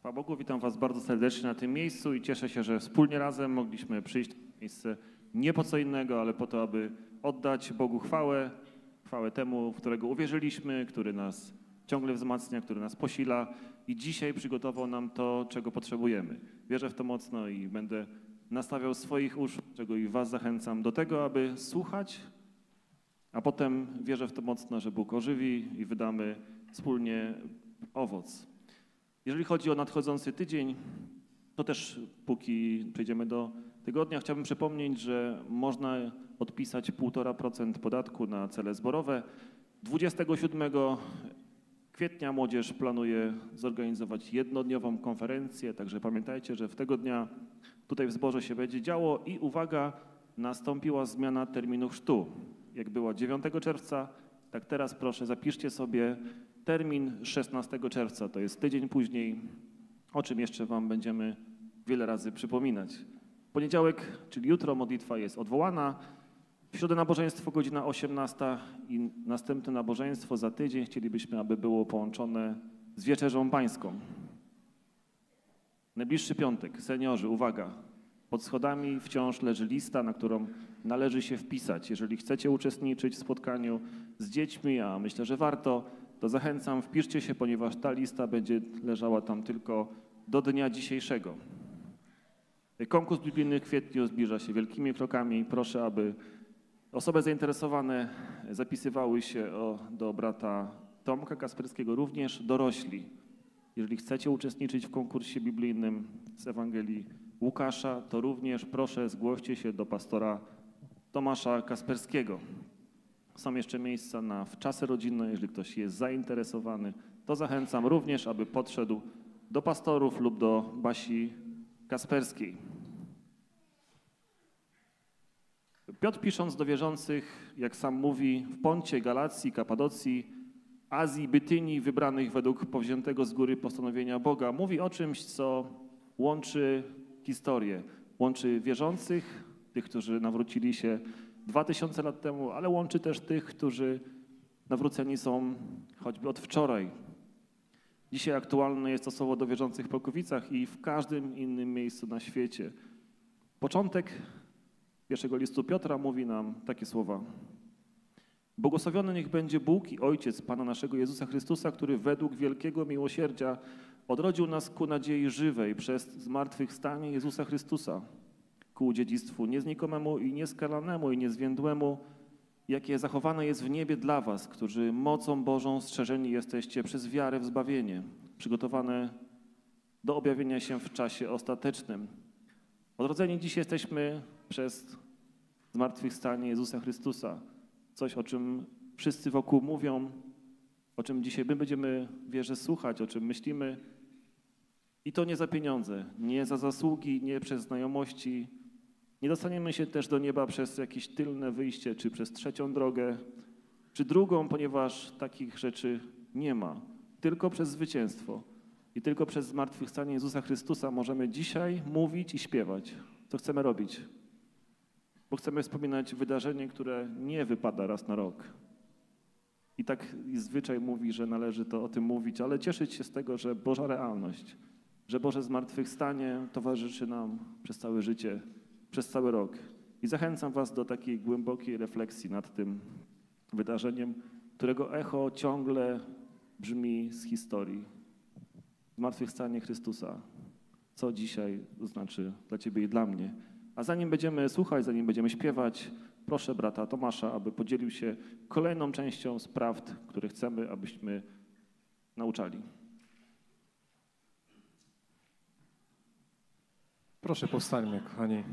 Chwała Bogu, witam Was bardzo serdecznie na tym miejscu i cieszę się, że wspólnie razem mogliśmy przyjść na miejsce nie po co innego, ale po to, aby oddać Bogu chwałę, chwałę temu, w którego uwierzyliśmy, który nas ciągle wzmacnia, który nas posila i dzisiaj przygotował nam to, czego potrzebujemy. Wierzę w to mocno i będę nastawiał swoich uszu, czego i Was zachęcam do tego, aby słuchać, a potem wierzę w to mocno, że Bóg ożywi i wydamy wspólnie owoc. Jeżeli chodzi o nadchodzący tydzień, to też póki przejdziemy do tygodnia, chciałbym przypomnieć, że można odpisać 1,5% podatku na cele zborowe. 27 kwietnia młodzież planuje zorganizować jednodniową konferencję, także pamiętajcie, że w tego dnia tutaj w zborze się będzie działo i uwaga, nastąpiła zmiana terminu chrztu. Jak było 9 czerwca, tak teraz proszę zapiszcie sobie termin 16 czerwca, to jest tydzień później, o czym jeszcze Wam będziemy wiele razy przypominać. Poniedziałek, czyli jutro, modlitwa jest odwołana. W środę nabożeństwo godzina 18 i następne nabożeństwo za tydzień chcielibyśmy, aby było połączone z wieczerzą pańską. Najbliższy piątek, seniorzy, uwaga, pod schodami wciąż leży lista, na którą należy się wpisać. Jeżeli chcecie uczestniczyć w spotkaniu z dziećmi, a myślę, że warto, to zachęcam, wpiszcie się, ponieważ ta lista będzie leżała tam tylko do dnia dzisiejszego. Konkurs biblijny w kwietniu zbliża się wielkimi krokami. Proszę, aby osoby zainteresowane zapisywały się do brata Tomka Kasperskiego, również dorośli. Jeżeli chcecie uczestniczyć w konkursie biblijnym z Ewangelii Łukasza, to również proszę zgłoście się do pastora Tomasza Kasperskiego. Są jeszcze miejsca na wczasy rodzinne, jeżeli ktoś jest zainteresowany, to zachęcam również, aby podszedł do pastorów lub do Basi Kasperskiej. Piotr, pisząc do wierzących, jak sam mówi, w Poncie, Galacji, Kapadocji, Azji, Bytynii, wybranych według powziętego z góry postanowienia Boga, mówi o czymś, co łączy historię, łączy wierzących, tych, którzy nawrócili się 2000 lat temu, ale łączy też tych, którzy nawróceni są choćby od wczoraj. Dzisiaj aktualne jest to słowo do wierzących w Polkowicach i w każdym innym miejscu na świecie. Początek pierwszego listu Piotra mówi nam takie słowa. Błogosławiony niech będzie Bóg i Ojciec Pana naszego Jezusa Chrystusa, który według wielkiego miłosierdzia odrodził nas ku nadziei żywej przez zmartwychwstanie Jezusa Chrystusa, ku dziedzictwu nieznikomemu i nieskalanemu i niezwiędłemu, jakie zachowane jest w niebie dla was, którzy mocą Bożą strzeżeni jesteście przez wiarę w zbawienie, przygotowane do objawienia się w czasie ostatecznym. Odrodzeni dziś jesteśmy przez zmartwychwstanie Jezusa Chrystusa. Coś, o czym wszyscy wokół mówią, o czym dzisiaj my będziemy, wierzę, słuchać, o czym myślimy. I to nie za pieniądze, nie za zasługi, nie przez znajomości. Nie dostaniemy się też do nieba przez jakieś tylne wyjście, czy przez trzecią drogę, czy drugą, ponieważ takich rzeczy nie ma. Tylko przez zwycięstwo i tylko przez zmartwychwstanie Jezusa Chrystusa możemy dzisiaj mówić i śpiewać, co chcemy robić. Bo chcemy wspominać wydarzenie, które nie wypada raz na rok. I tak zwyczaj mówi, że należy to o tym mówić, ale cieszyć się z tego, że Boża realność, że Boże zmartwychwstanie towarzyszy nam przez całe życie, przez cały rok. I zachęcam was do takiej głębokiej refleksji nad tym wydarzeniem, którego echo ciągle brzmi z historii. Zmartwychwstanie Chrystusa. Co dzisiaj znaczy dla ciebie i dla mnie. A zanim będziemy słuchać, zanim będziemy śpiewać, proszę brata Tomasza, aby podzielił się kolejną częścią z prawd, które chcemy, abyśmy nauczali. Proszę, powstańmy, kochani.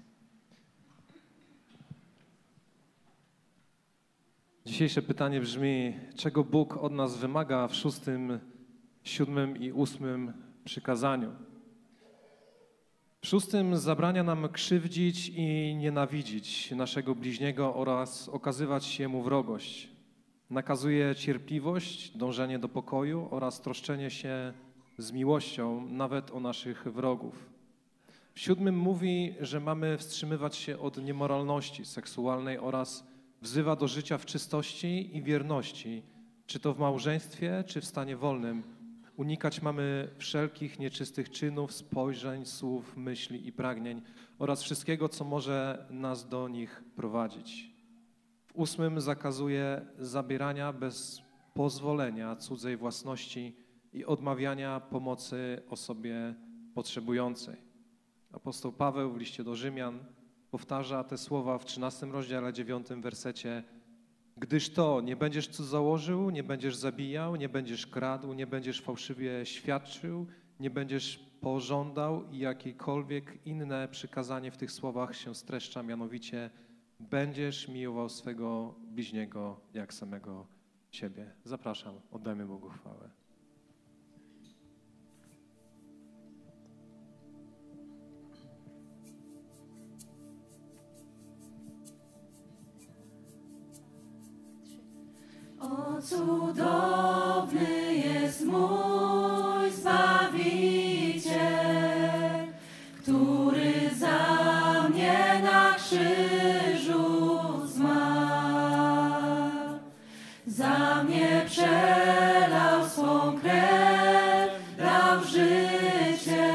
Dzisiejsze pytanie brzmi, czego Bóg od nas wymaga w 6., 7. i 8. przykazaniu? W 6. zabrania nam krzywdzić i nienawidzić naszego bliźniego oraz okazywać się mu wrogość. Nakazuje cierpliwość, dążenie do pokoju oraz troszczenie się z miłością nawet o naszych wrogów. W 7. mówi, że mamy wstrzymywać się od niemoralności seksualnej oraz wzywa do życia w czystości i wierności, czy to w małżeństwie, czy w stanie wolnym, Unikać mamy wszelkich nieczystych czynów, spojrzeń, słów, myśli i pragnień oraz wszystkiego, co może nas do nich prowadzić. W 8 zakazuje zabierania bez pozwolenia cudzej własności i odmawiania pomocy osobie potrzebującej. Apostoł Paweł w liście do Rzymian powtarza te słowa w 13 rozdziale, 9 wersecie. Gdyż to nie będziesz cudzołożył, nie będziesz zabijał, nie będziesz kradł, nie będziesz fałszywie świadczył, nie będziesz pożądał i jakiekolwiek inne przykazanie w tych słowach się streszcza, mianowicie będziesz miłował swego bliźniego jak samego siebie. Zapraszam, oddajmy Bogu chwałę. O cudowny jest mój Zbawiciel, który za mnie na krzyżu zmarł. Za mnie przelał swą krew, dał życie,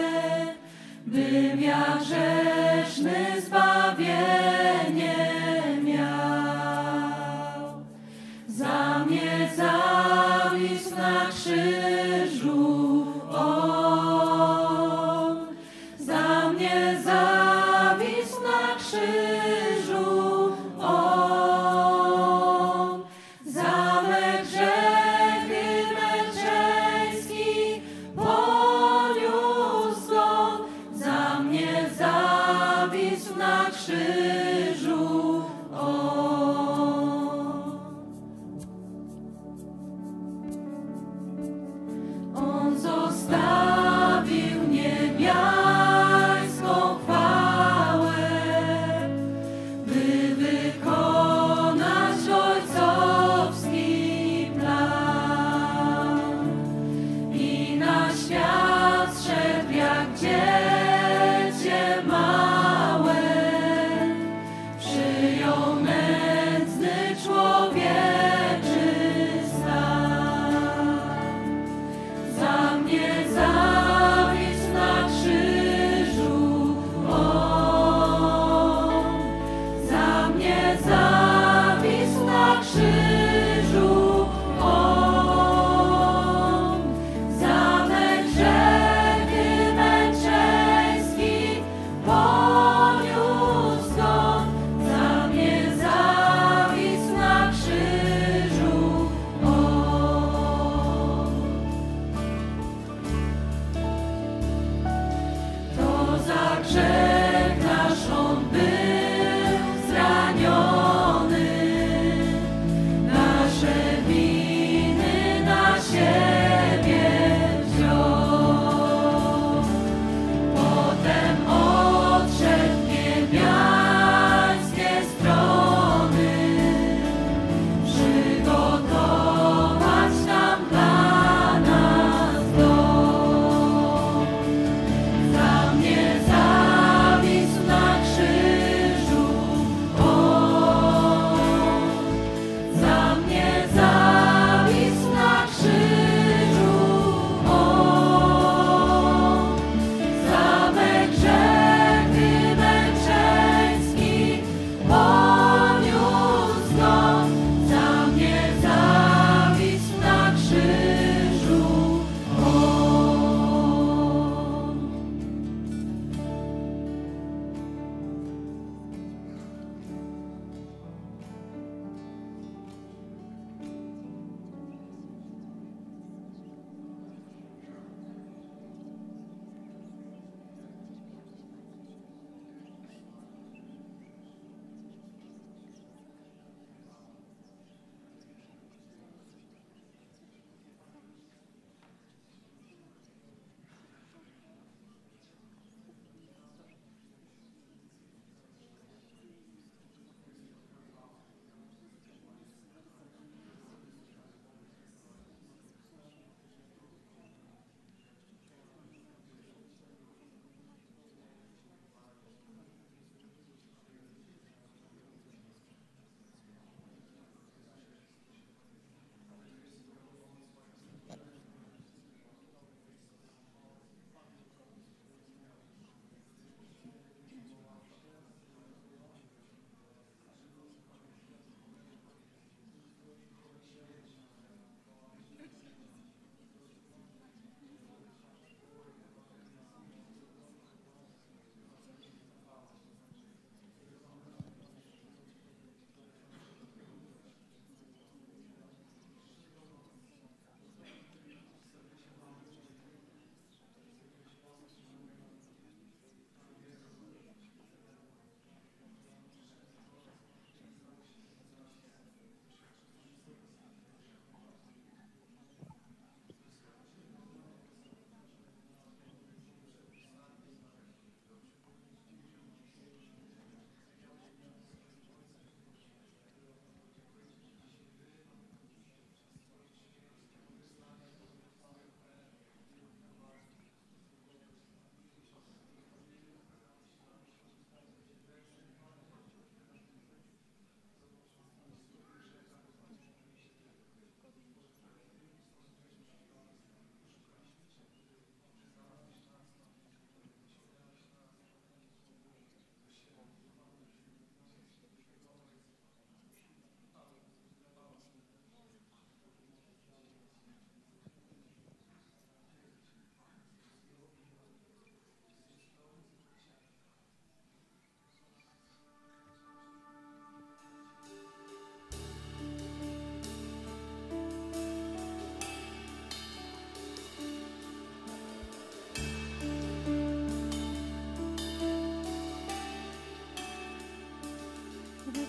bym ja grzeszny zbawienie miał. Za mnie zawisł na krzyżu,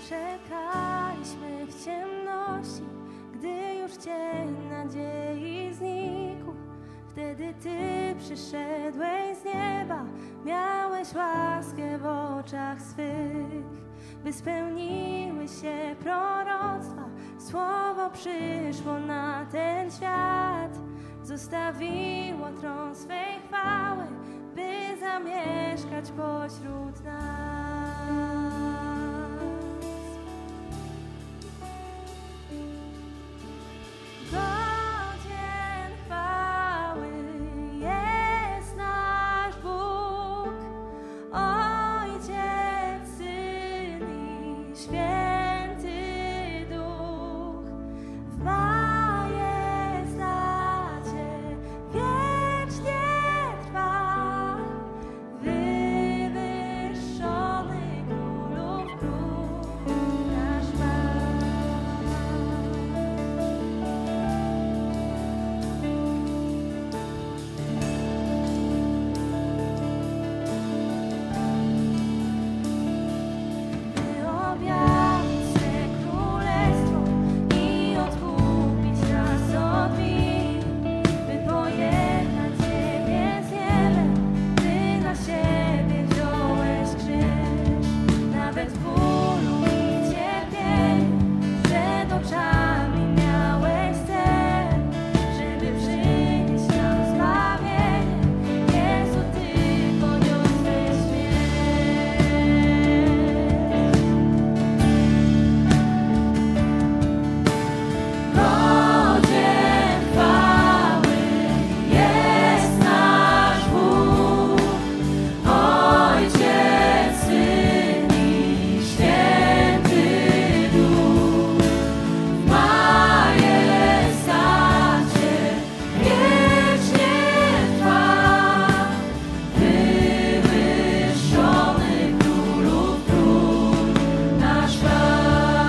Czekaliśmy w ciemności, gdy już cień nadziei znikł. Wtedy Ty przyszedłeś z nieba, miałeś łaskę w oczach swych, by spełniły się proroctwa. Słowo przyszło na ten świat, zostawiło tron swej chwały, by zamieszkać pośród nas. Godzien chwały jest nasz Bóg, Ojciec, Syn i Święty Duch. W majestacie wiecznie trwa, wywyższony królów król nasz Pan. By objawić swe królestwo i odkupić nas od win, by pojednać ziemię z niebem, Ty na siebie wziąłeś krzyż. Nawet w bólu i cierpieniu przed oczami miałeś cel, żeby przynieść nam zbawienie. Jezu, Ty poniosłeś śmierć. Godzien chwały jest nasz Bóg, Ojciec, Syn i Święty Duch. W majestacie wiecznie trwa, wywyższony królów król nasz Pan.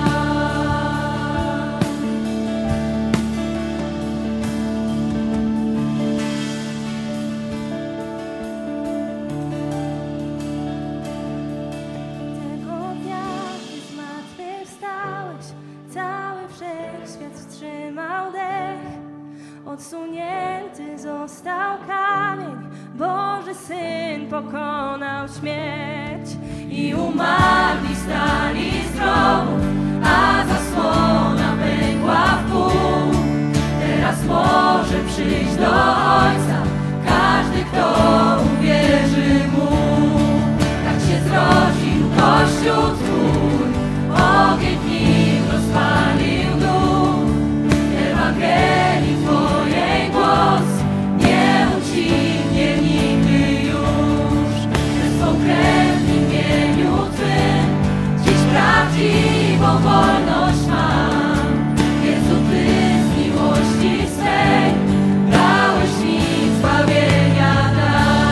Tego dnia, gdy zmartwychwstałeś, cały wszechświat wstrzymał dech. Odsunięty został kamień, Boży Syn pokonał śmierć. I umarli stali z grobów, a zasłona pękła w pół. Teraz może przyjść do Ojca każdy, kto uwierzy Mu. Tak się zrodził Kościół Twój, ogień w nim rozpalił duch. Ewangelii Twojej głos nie ucichnie nigdy już. Przez swą krew w imieniu Twym dziś prawdziwą wolność mam. Jezu, Ty z miłości swej dałeś mi zbawienia dar.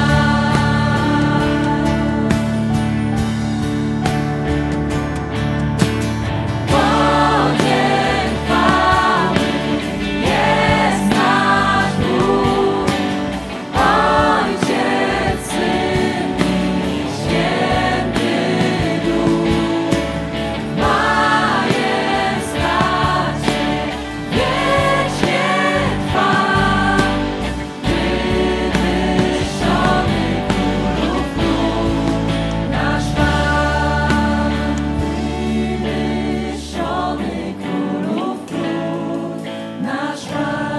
Godzien chwały jest nasz Bóg, Ojciec, Syn i Święty Duch. W majestacie wiecznie trwa, wywyższony królów król nasz Pan. Wywyższony królów król nasz Pan.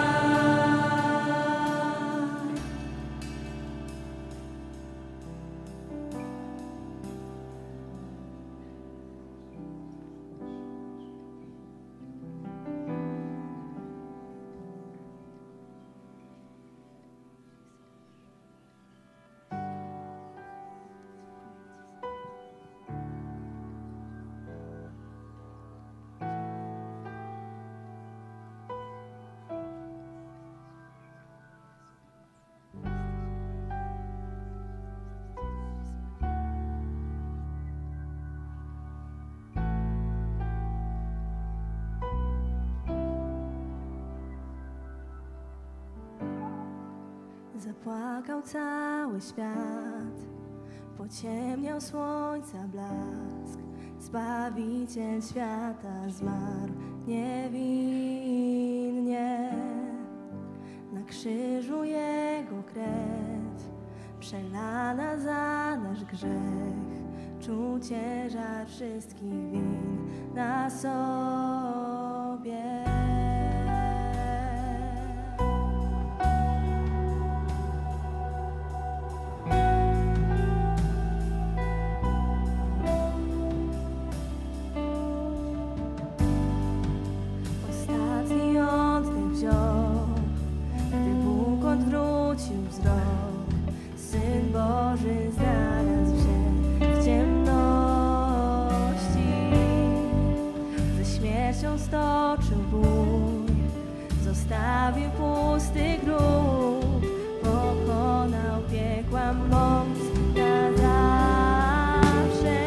Zapłakał cały świat, pociemniał słońca blask. Zbawiciel świata zmarł niewinnie. Na krzyżu Jego krew przelana za nasz grzech, czuł ciężar wszystkich win na sobie. Ostatni oddech wziął, gdy Bóg odwrócił wzrok. Syn Boży znalazł się w ciemności. Ze śmiercią stoczył bój, zostawił pusty grób. Pokonał piekła moc na zawsze.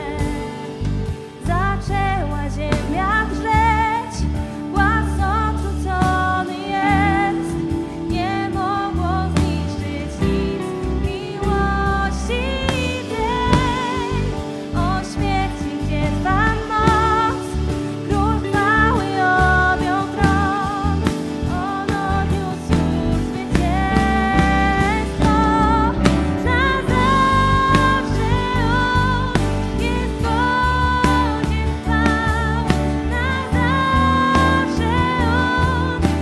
Zaczęła ziemia drżeć, głaz odrzucony jest. Nie mogło zniszczyć nic miłości tej. O śmierci, gdzie Twa moc, Król chwały objął tron. On odniósł już zwycięstwo. Na zawsze On jest godzien chwał. Na zawsze On do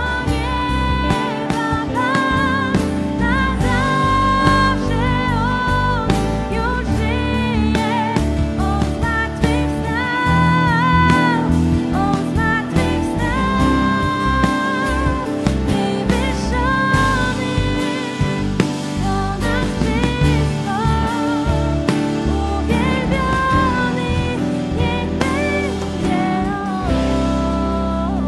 nieba Pan. Na zawsze On już żyje. On zmartwychwstał. On zmartwychwstał. Wywyższony ponad wszystko. Uwielbiony niech będzie On.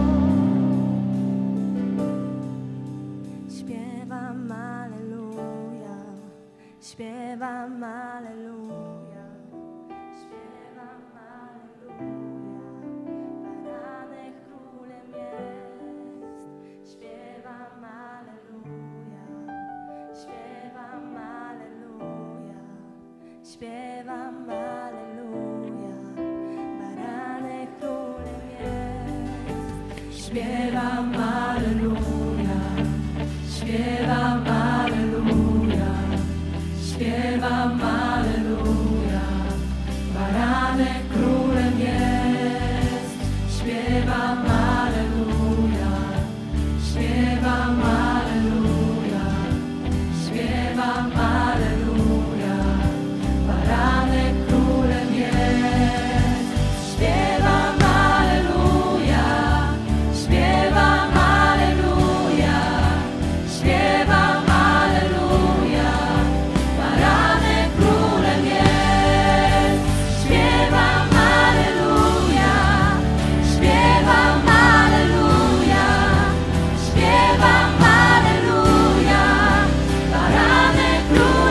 Śpiewam alleluja, śpiewam alleluja, śpiewam alleluja. Baranek królem jest. Śpiewam alleluja, śpiewam alleluja, śpiewam alleluja. Baranek królem jest. Śpiewam alleluja, śpiewam alleluja, śpiewam alleluja. Baranek królem jest. Śpiewam alleluja, śpiewam alleluja, śpiewam alleluja. Baranek królem jest. Śpiewam alleluja, śpiewam alleluja, śpiewam alleluja. Baranek królem jest. Śpiewam alleluja, śpiewam alleluja, śpiewam alleluja. Baranek królem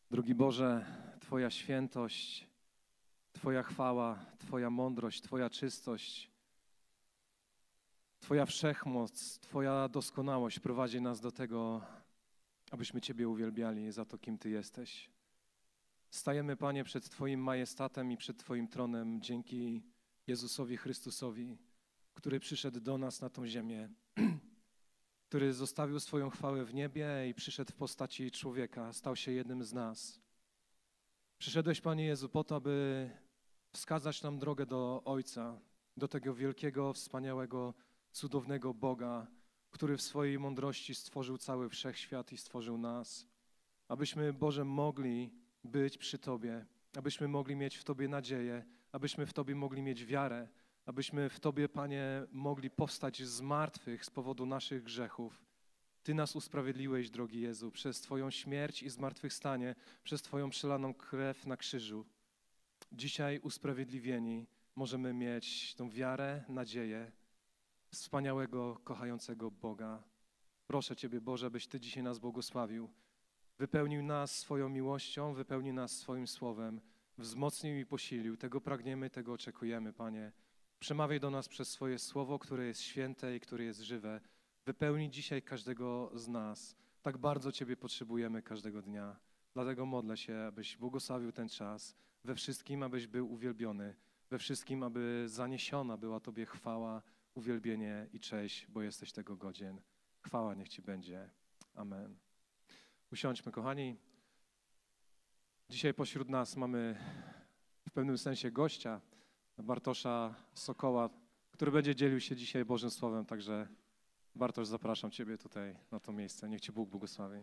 Drogi Boże, Twoja świętość, Twoja chwała, Twoja mądrość, Twoja czystość, Twoja wszechmoc, Twoja doskonałość prowadzi nas do tego, abyśmy Ciebie uwielbiali za to, kim Ty jesteś. Stajemy, Panie, przed Twoim majestatem i przed Twoim tronem dzięki Jezusowi Chrystusowi, który przyszedł do nas na tą ziemię, który zostawił swoją chwałę w niebie i przyszedł w postaci człowieka, stał się jednym z nas. Przyszedłeś, Panie Jezu, po to, aby wskazać nam drogę do Ojca, do tego wielkiego, wspaniałego, cudownego Boga, który w swojej mądrości stworzył cały wszechświat i stworzył nas. Abyśmy, Boże, mogli być przy Tobie, abyśmy mogli mieć w Tobie nadzieję, abyśmy w Tobie mogli mieć wiarę, abyśmy w Tobie, Panie, mogli powstać z martwych z powodu naszych grzechów. Ty nas usprawiedliłeś, drogi Jezu, przez Twoją śmierć i zmartwychwstanie, przez Twoją przelaną krew na krzyżu. Dzisiaj usprawiedliwieni możemy mieć tą wiarę, nadzieję wspaniałego, kochającego Boga. Proszę Ciebie, Boże, abyś Ty dzisiaj nas błogosławił. Wypełnił nas swoją miłością, wypełnił nas swoim słowem, wzmocnił i posilił. Tego pragniemy, tego oczekujemy, Panie. Przemawiaj do nas przez swoje słowo, które jest święte i które jest żywe. Wypełnij dzisiaj każdego z nas. Tak bardzo Ciebie potrzebujemy każdego dnia. Dlatego modlę się, abyś błogosławił ten czas. We wszystkim, abyś był uwielbiony. We wszystkim, aby zaniesiona była Tobie chwała, uwielbienie i cześć, bo jesteś tego godzien. Chwała niech Ci będzie. Amen. Usiądźmy, kochani. Dzisiaj pośród nas mamy w pewnym sensie gościa, Bartosza Sokoła, który będzie dzielił się dzisiaj Bożym Słowem. Także Bartosz, zapraszam Ciebie tutaj na to miejsce. Niech Ci Bóg błogosławi.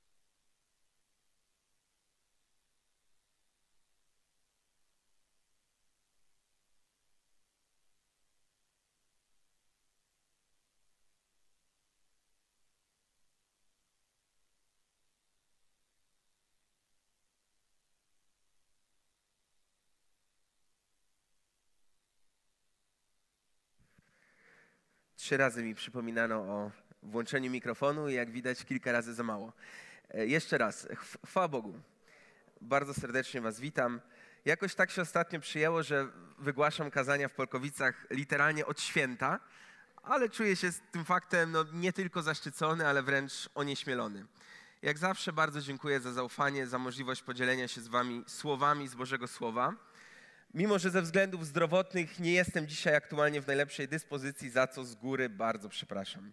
Trzy razy mi przypominano o włączeniu mikrofonu i jak widać kilka razy za mało. Jeszcze raz, chwała Bogu. Bardzo serdecznie Was witam. Jakoś tak się ostatnio przyjęło, że wygłaszam kazania w Polkowicach literalnie od święta, ale czuję się z tym faktem nie tylko zaszczycony, ale wręcz onieśmielony. Jak zawsze bardzo dziękuję za zaufanie, za możliwość podzielenia się z Wami słowami z Bożego Słowa. Mimo że ze względów zdrowotnych nie jestem dzisiaj aktualnie w najlepszej dyspozycji, za co z góry bardzo przepraszam.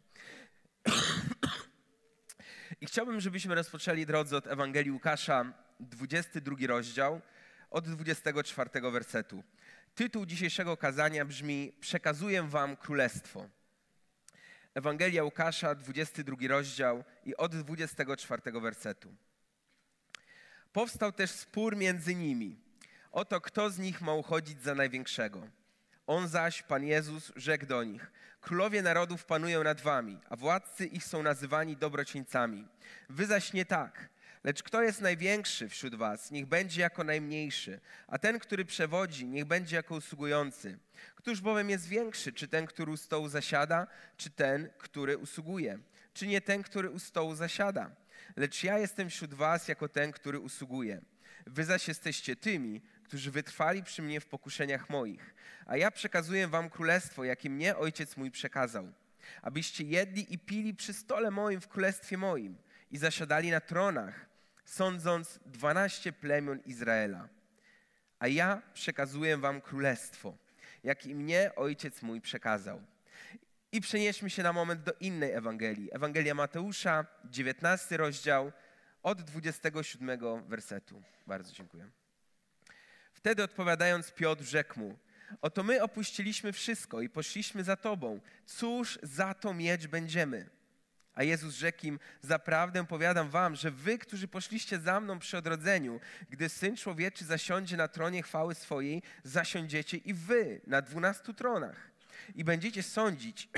I chciałbym, żebyśmy rozpoczęli, drodzy, od Ewangelii Łukasza, 22 rozdział, od 24 wersetu. Tytuł dzisiejszego kazania brzmi: Przekazuję wam królestwo. Ewangelia Łukasza, 22 rozdział i od 24 wersetu. Powstał też spór między nimi. Oto kto z nich ma uchodzić za największego. On zaś, Pan Jezus, rzekł do nich: Królowie narodów panują nad wami, a władcy ich są nazywani dobrocieńcami. Wy zaś nie tak. Lecz kto jest największy wśród was, niech będzie jako najmniejszy, a ten, który przewodzi, niech będzie jako usługujący. Któż bowiem jest większy, czy ten, który u stołu zasiada, czy ten, który usługuje? Czy nie ten, który u stołu zasiada? Lecz ja jestem wśród was jako ten, który usługuje. Wy zaś jesteście tymi, którzy wytrwali przy mnie w pokuszeniach moich. A ja przekazuję wam królestwo, jakie mnie Ojciec mój przekazał. Abyście jedli i pili przy stole moim w królestwie moim i zasiadali na tronach, sądząc 12 plemion Izraela. A ja przekazuję wam królestwo, jakie mnie Ojciec mój przekazał. I przenieśmy się na moment do innej Ewangelii. Ewangelia Mateusza, 19 rozdział, od 27 wersetu. Bardzo dziękuję. Wtedy odpowiadając Piotr rzekł mu: Oto my opuściliśmy wszystko i poszliśmy za Tobą. Cóż za to mieć będziemy? A Jezus rzekł im: Zaprawdę powiadam wam, że wy, którzy poszliście za mną przy odrodzeniu, gdy Syn Człowieczy zasiądzie na tronie chwały swojej, zasiądziecie i wy na 12 tronach. I będziecie sądzić...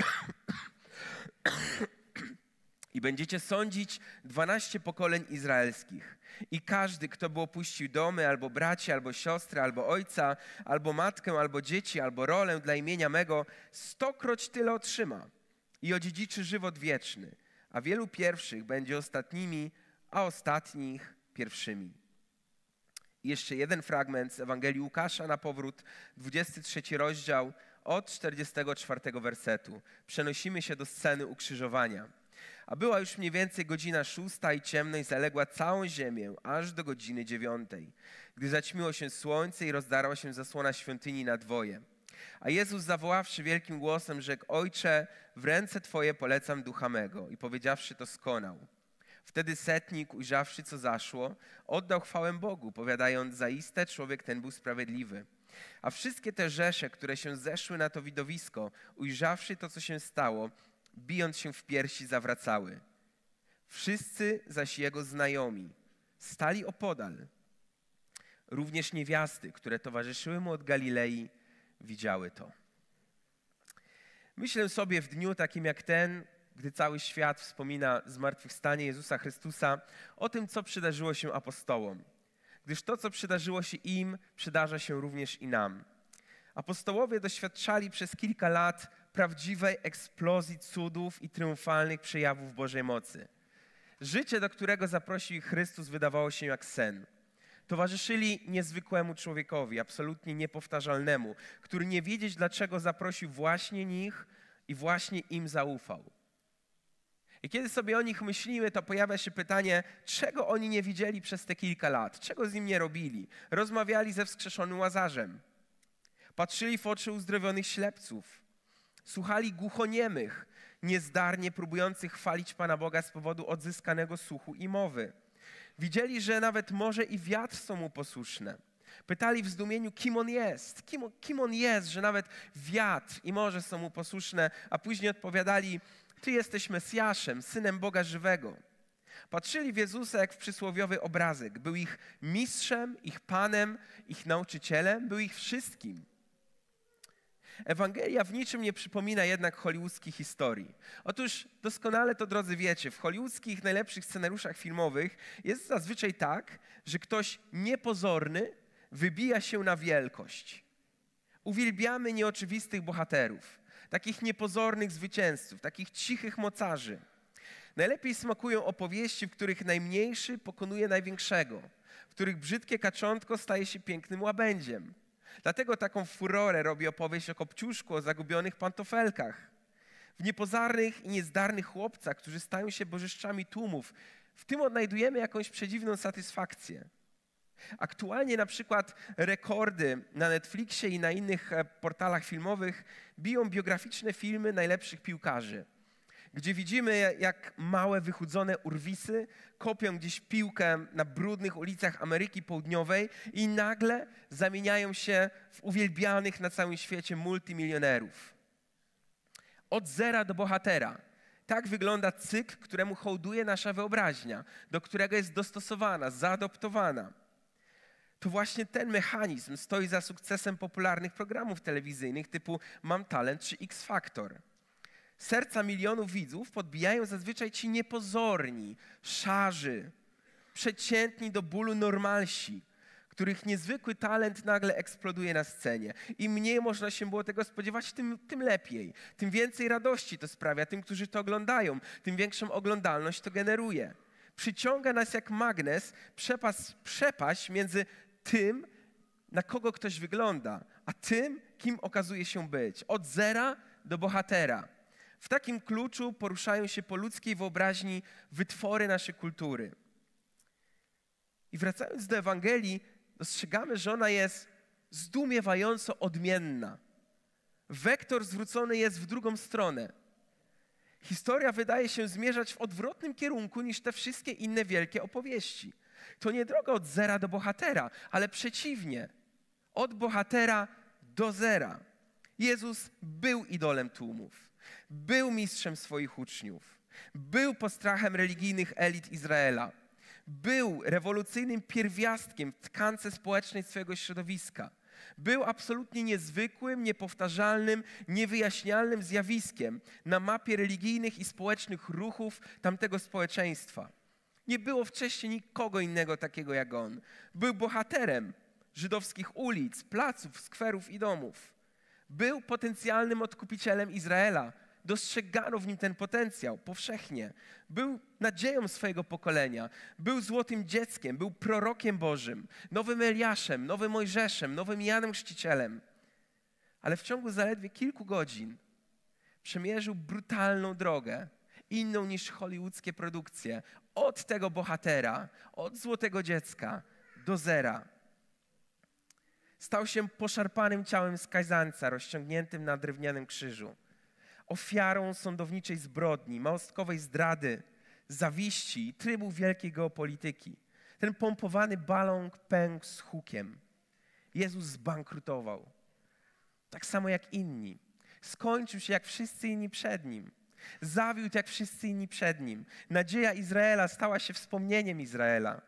I będziecie sądzić 12 pokoleń izraelskich. I każdy, kto by opuścił domy, albo braci, albo siostry, albo ojca, albo matkę, albo dzieci, albo rolę dla imienia mego, 100-kroć tyle otrzyma i odziedziczy żywot wieczny. A wielu pierwszych będzie ostatnimi, a ostatnich pierwszymi. Jeszcze jeden fragment z Ewangelii Łukasza na powrót, 23 rozdział od 44 wersetu. Przenosimy się do sceny ukrzyżowania. A była już mniej więcej godzina 6 i ciemność zaległa całą ziemię, aż do godziny 9, gdy zaćmiło się słońce i rozdarła się zasłona świątyni na dwoje. A Jezus zawoławszy wielkim głosem rzekł: Ojcze, w ręce Twoje polecam ducha mego. I powiedziawszy to skonał. Wtedy setnik, ujrzawszy co zaszło, oddał chwałę Bogu, powiadając: zaiste człowiek ten był sprawiedliwy. A wszystkie te rzesze, które się zeszły na to widowisko, ujrzawszy to, co się stało, bijąc się w piersi, zawracały. Wszyscy zaś jego znajomi stali opodal. Również niewiasty, które towarzyszyły mu od Galilei, widziały to. Myślę sobie w dniu takim jak ten, gdy cały świat wspomina zmartwychwstanie Jezusa Chrystusa, o tym, co przydarzyło się apostołom. Gdyż to, co przydarzyło się im, przydarza się również i nam. Apostołowie doświadczali przez kilka lat prawdziwej eksplozji cudów i triumfalnych przejawów Bożej mocy. Życie, do którego zaprosił ich Chrystus, wydawało się jak sen. Towarzyszyli niezwykłemu człowiekowi, absolutnie niepowtarzalnemu, który nie wiedzieć dlaczego zaprosił właśnie nich i właśnie im zaufał. I kiedy sobie o nich myślimy, to pojawia się pytanie, czego oni nie widzieli przez te kilka lat, czego z nim nie robili. Rozmawiali ze wskrzeszonym Łazarzem, patrzyli w oczy uzdrowionych ślepców, słuchali głuchoniemych, niezdarnie próbujących chwalić Pana Boga z powodu odzyskanego słuchu i mowy. Widzieli, że nawet morze i wiatr są mu posłuszne. Pytali w zdumieniu, kim on jest, kim on jest, że nawet wiatr i morze są mu posłuszne, a później odpowiadali: Ty jesteś Mesjaszem, Synem Boga żywego. Patrzyli w Jezusa jak w przysłowiowy obrazek. Był ich mistrzem, ich Panem, ich nauczycielem, był ich wszystkim. Ewangelia w niczym nie przypomina jednak hollywoodzkich historii. Otóż doskonale to, drodzy, wiecie, w hollywoodzkich najlepszych scenariuszach filmowych jest zazwyczaj tak, że ktoś niepozorny wybija się na wielkość. Uwielbiamy nieoczywistych bohaterów, takich niepozornych zwycięzców, takich cichych mocarzy. Najlepiej smakują opowieści, w których najmniejszy pokonuje największego, w których brzydkie kaczątko staje się pięknym łabędziem. Dlatego taką furorę robi opowieść o Kopciuszku, o zagubionych pantofelkach. W niepozornych i niezdarnych chłopcach, którzy stają się bożyszczami tłumów, w tym odnajdujemy jakąś przedziwną satysfakcję. Aktualnie na przykład rekordy na Netflixie i na innych portalach filmowych biją biograficzne filmy najlepszych piłkarzy, gdzie widzimy, jak małe, wychudzone urwisy kopią gdzieś piłkę na brudnych ulicach Ameryki Południowej i nagle zamieniają się w uwielbianych na całym świecie multimilionerów. Od zera do bohatera. Tak wygląda cykl, któremu hołduje nasza wyobraźnia, do którego jest dostosowana, zaadoptowana. To właśnie ten mechanizm stoi za sukcesem popularnych programów telewizyjnych typu Mam Talent czy X Factor. Serca milionów widzów podbijają zazwyczaj ci niepozorni, szarzy, przeciętni do bólu normalsi, których niezwykły talent nagle eksploduje na scenie. Im mniej można się było tego spodziewać, tym lepiej. Tym więcej radości to sprawia tym, którzy to oglądają, tym większą oglądalność to generuje. Przyciąga nas jak magnes przepaść między tym, na kogo ktoś wygląda, a tym, kim okazuje się być. Od zera do bohatera. W takim kluczu poruszają się po ludzkiej wyobraźni wytwory naszej kultury. I wracając do Ewangelii, dostrzegamy, że ona jest zdumiewająco odmienna. Wektor zwrócony jest w drugą stronę. Historia wydaje się zmierzać w odwrotnym kierunku niż te wszystkie inne wielkie opowieści. To nie droga od zera do bohatera, ale przeciwnie. Od bohatera do zera. Jezus był idolem tłumów. Był mistrzem swoich uczniów. Był postrachem religijnych elit Izraela. Był rewolucyjnym pierwiastkiem w tkance społecznej swojego środowiska. Był absolutnie niezwykłym, niepowtarzalnym, niewyjaśnialnym zjawiskiem na mapie religijnych i społecznych ruchów tamtego społeczeństwa. Nie było wcześniej nikogo innego takiego jak on. Był bohaterem żydowskich ulic, placów, skwerów i domów. Był potencjalnym odkupicielem Izraela, dostrzegano w nim ten potencjał powszechnie. Był nadzieją swojego pokolenia, był złotym dzieckiem, był prorokiem Bożym, nowym Eliaszem, nowym Mojżeszem, nowym Janem Chrzcicielem. Ale w ciągu zaledwie kilku godzin przemierzył brutalną drogę, inną niż hollywoodzkie produkcje, od tego bohatera, od złotego dziecka do zera. Stał się poszarpanym ciałem skazańca, rozciągniętym na drewnianym krzyżu. Ofiarą sądowniczej zbrodni, małostkowej zdrady, zawiści i trybu wielkiej geopolityki. Ten pompowany balon pękł z hukiem. Jezus zbankrutował. Tak samo jak inni. Skończył się jak wszyscy inni przed Nim. Zawiódł jak wszyscy inni przed Nim. Nadzieja Izraela stała się wspomnieniem Izraela.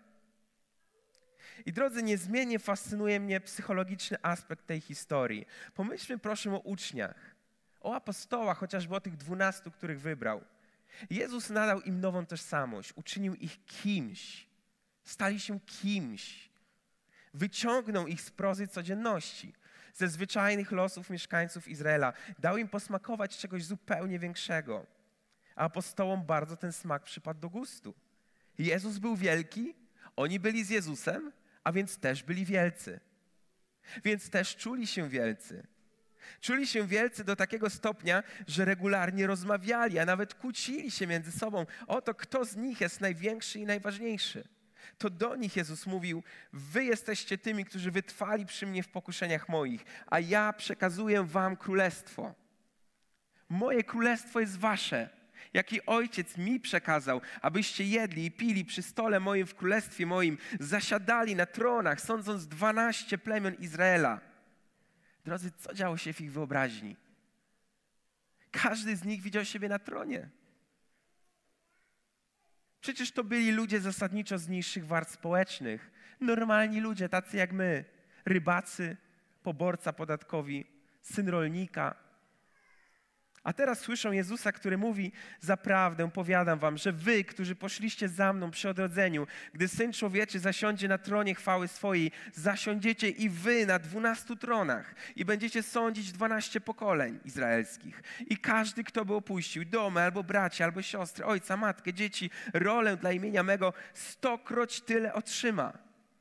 I drodzy, niezmiennie fascynuje mnie psychologiczny aspekt tej historii. Pomyślmy proszę o uczniach, o apostołach, chociażby o tych 12, których wybrał. Jezus nadał im nową tożsamość, uczynił ich kimś. Stali się kimś. Wyciągnął ich z prozy codzienności, ze zwyczajnych losów mieszkańców Izraela. Dał im posmakować czegoś zupełnie większego. A apostołom bardzo ten smak przypadł do gustu. Jezus był wielki, oni byli z Jezusem, a więc też byli wielcy. Więc też czuli się wielcy. Czuli się wielcy do takiego stopnia, że regularnie rozmawiali, a nawet kłócili się między sobą o to, kto z nich jest największy i najważniejszy. To do nich Jezus mówił: wy jesteście tymi, którzy wytrwali przy mnie w pokuszeniach moich, a ja przekazuję wam królestwo. Moje królestwo jest wasze, jaki Ojciec mi przekazał, abyście jedli i pili przy stole moim w królestwie moim, zasiadali na tronach, sądząc 12 plemion Izraela. Drodzy, co działo się w ich wyobraźni? Każdy z nich widział siebie na tronie. Przecież to byli ludzie zasadniczo z niższych warstw społecznych. Normalni ludzie, tacy jak my. Rybacy, poborca podatkowi, syn rolnika. A teraz słyszą Jezusa, który mówi: zaprawdę powiadam wam, że wy, którzy poszliście za mną przy odrodzeniu, gdy Syn Człowieczy zasiądzie na tronie chwały swojej, zasiądziecie i wy na 12 tronach i będziecie sądzić 12 pokoleń izraelskich. I każdy, kto by opuścił domy, albo bracia, albo siostry, ojca, matkę, dzieci, rolę dla imienia mego, 100-kroć tyle otrzyma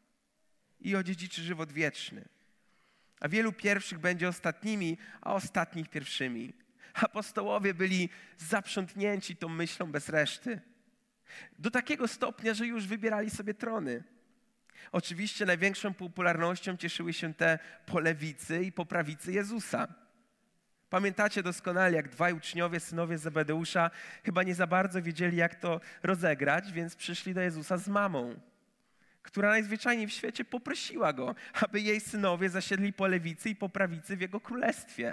i odziedziczy żywot wieczny. A wielu pierwszych będzie ostatnimi, a ostatnich pierwszymi. Apostołowie byli zaprzątnięci tą myślą bez reszty. Do takiego stopnia, że już wybierali sobie trony. Oczywiście największą popularnością cieszyły się te po lewicy i po prawicy Jezusa. Pamiętacie doskonale, jak dwaj uczniowie, synowie Zebedeusza, chyba nie za bardzo wiedzieli, jak to rozegrać, więc przyszli do Jezusa z mamą, która najzwyczajniej w świecie poprosiła Go, aby jej synowie zasiedli po lewicy i po prawicy w Jego królestwie.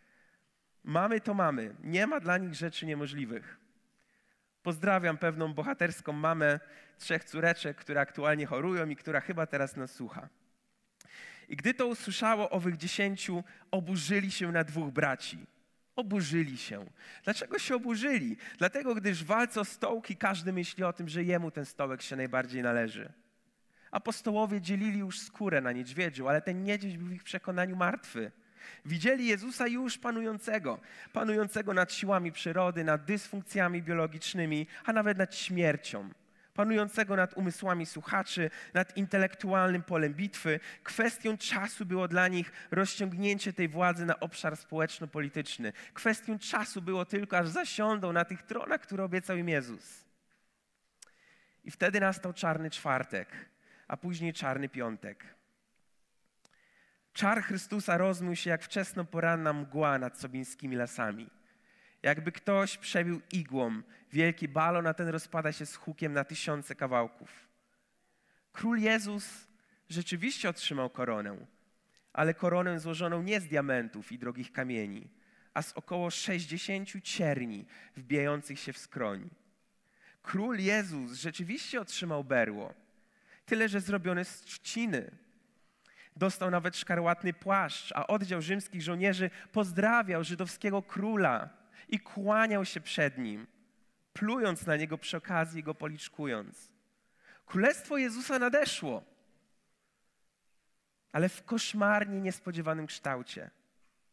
Mamy to mamy. Nie ma dla nich rzeczy niemożliwych. Pozdrawiam pewną bohaterską mamę 3 córeczek, które aktualnie chorują i która chyba teraz nas słucha. I gdy to usłyszało owych 10, oburzyli się na 2 braci. Oburzyli się. Dlaczego się oburzyli? Dlatego, gdyż w walce o stołki każdy myśli o tym, że jemu ten stołek się najbardziej należy. Apostołowie dzielili już skórę na niedźwiedziu, ale ten niedźwiedź był w ich przekonaniu martwy. Widzieli Jezusa już panującego nad siłami przyrody, nad dysfunkcjami biologicznymi, a nawet nad śmiercią. Panującego nad umysłami słuchaczy, nad intelektualnym polem bitwy. Kwestią czasu było dla nich rozciągnięcie tej władzy na obszar społeczno-polityczny. Kwestią czasu było tylko, aż zasiądą na tych tronach, które obiecał im Jezus. I wtedy nastał czarny czwartek, a później czarny piątek. Czar Chrystusa rozmył się jak wczesnoporanna mgła nad sobińskimi lasami. Jakby ktoś przebił igłą wielki balon, a ten rozpada się z hukiem na 1000 kawałków. Król Jezus rzeczywiście otrzymał koronę, ale koronę złożoną nie z diamentów i drogich kamieni, a z około 60 cierni wbijających się w skroń. Król Jezus rzeczywiście otrzymał berło, tyle że zrobione z trzciny. Dostał nawet szkarłatny płaszcz, a oddział rzymskich żołnierzy pozdrawiał żydowskiego króla i kłaniał się przed nim, plując na niego przy okazji, go policzkując. Królestwo Jezusa nadeszło, ale w koszmarnie niespodziewanym kształcie.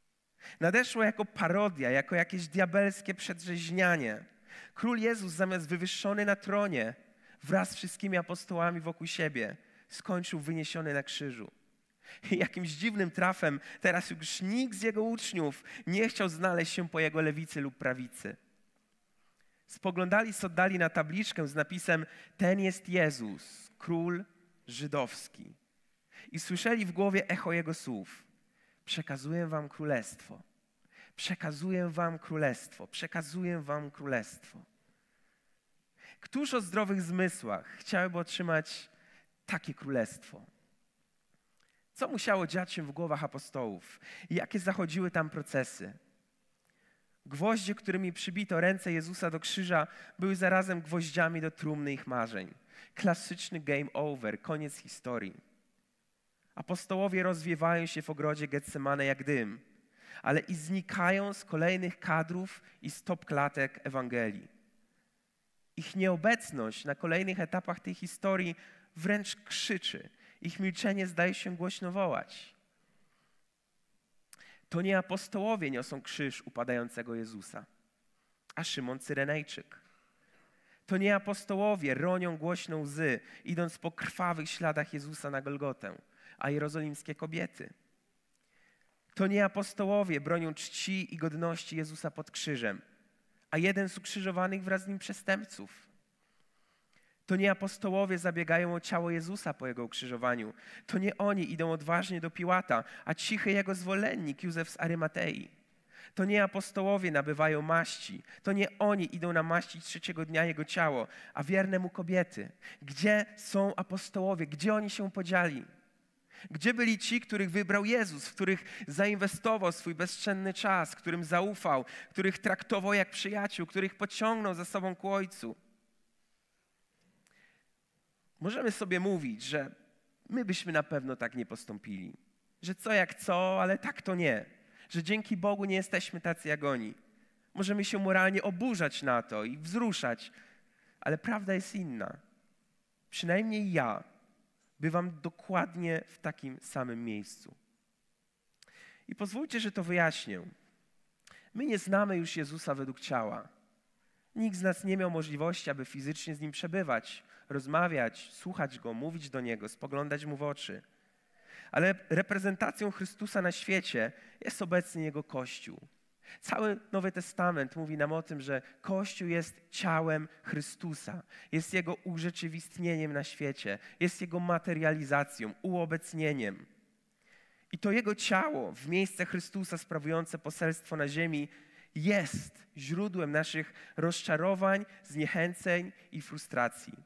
Nadeszło jako parodia, jako jakieś diabelskie przedrzeźnianie. Król Jezus zamiast wywyższony na tronie wraz z wszystkimi apostołami wokół siebie skończył wyniesiony na krzyżu. I jakimś dziwnym trafem teraz już nikt z jego uczniów nie chciał znaleźć się po jego lewicy lub prawicy. Spoglądali z oddali na tabliczkę z napisem: ten jest Jezus, król żydowski. I słyszeli w głowie echo jego słów: przekazuję wam królestwo, przekazuję wam królestwo, przekazuję wam królestwo. Któż o zdrowych zmysłach chciałby otrzymać takie królestwo? Co musiało dziać się w głowach apostołów? Jakie zachodziły tam procesy? Gwoździe, którymi przybito ręce Jezusa do krzyża, były zarazem gwoździami do trumny ich marzeń. Klasyczny game over, koniec historii. Apostołowie rozwiewają się w ogrodzie Getsemane jak dym, ale i znikają z kolejnych kadrów i stop klatek Ewangelii. Ich nieobecność na kolejnych etapach tej historii wręcz krzyczy. Ich milczenie zdaje się głośno wołać. To nie apostołowie niosą krzyż upadającego Jezusa, a Szymon Cyrenejczyk. To nie apostołowie ronią głośno łzy, idąc po krwawych śladach Jezusa na Golgotę, a jerozolimskie kobiety. To nie apostołowie bronią czci i godności Jezusa pod krzyżem, a jeden z ukrzyżowanych wraz z nim przestępców. To nie apostołowie zabiegają o ciało Jezusa po Jego ukrzyżowaniu. To nie oni idą odważnie do Piłata, a cichy Jego zwolennik Józef z Arymatei. To nie apostołowie nabywają maści. To nie oni idą namaścić trzeciego dnia Jego ciało, a wierne Mu kobiety. Gdzie są apostołowie? Gdzie oni się podzieli? Gdzie byli ci, których wybrał Jezus, w których zainwestował swój bezcenny czas, którym zaufał, których traktował jak przyjaciół, których pociągnął za sobą ku Ojcu? Możemy sobie mówić, że my byśmy na pewno tak nie postąpili. Że co jak co, ale tak to nie. Że dzięki Bogu nie jesteśmy tacy jak oni. Możemy się moralnie oburzać na to i wzruszać, ale prawda jest inna. Przynajmniej ja bywam dokładnie w takim samym miejscu. I pozwólcie, że to wyjaśnię. My nie znamy już Jezusa według ciała. Nikt z nas nie miał możliwości, aby fizycznie z Nim przebywać, rozmawiać, słuchać Go, mówić do Niego, spoglądać Mu w oczy. Ale reprezentacją Chrystusa na świecie jest obecnie Jego Kościół. Cały Nowy Testament mówi nam o tym, że Kościół jest ciałem Chrystusa, jest Jego urzeczywistnieniem na świecie, jest Jego materializacją, uobecnieniem. I to Jego ciało w miejsce Chrystusa sprawujące poselstwo na ziemi jest źródłem naszych rozczarowań, zniechęceń i frustracji.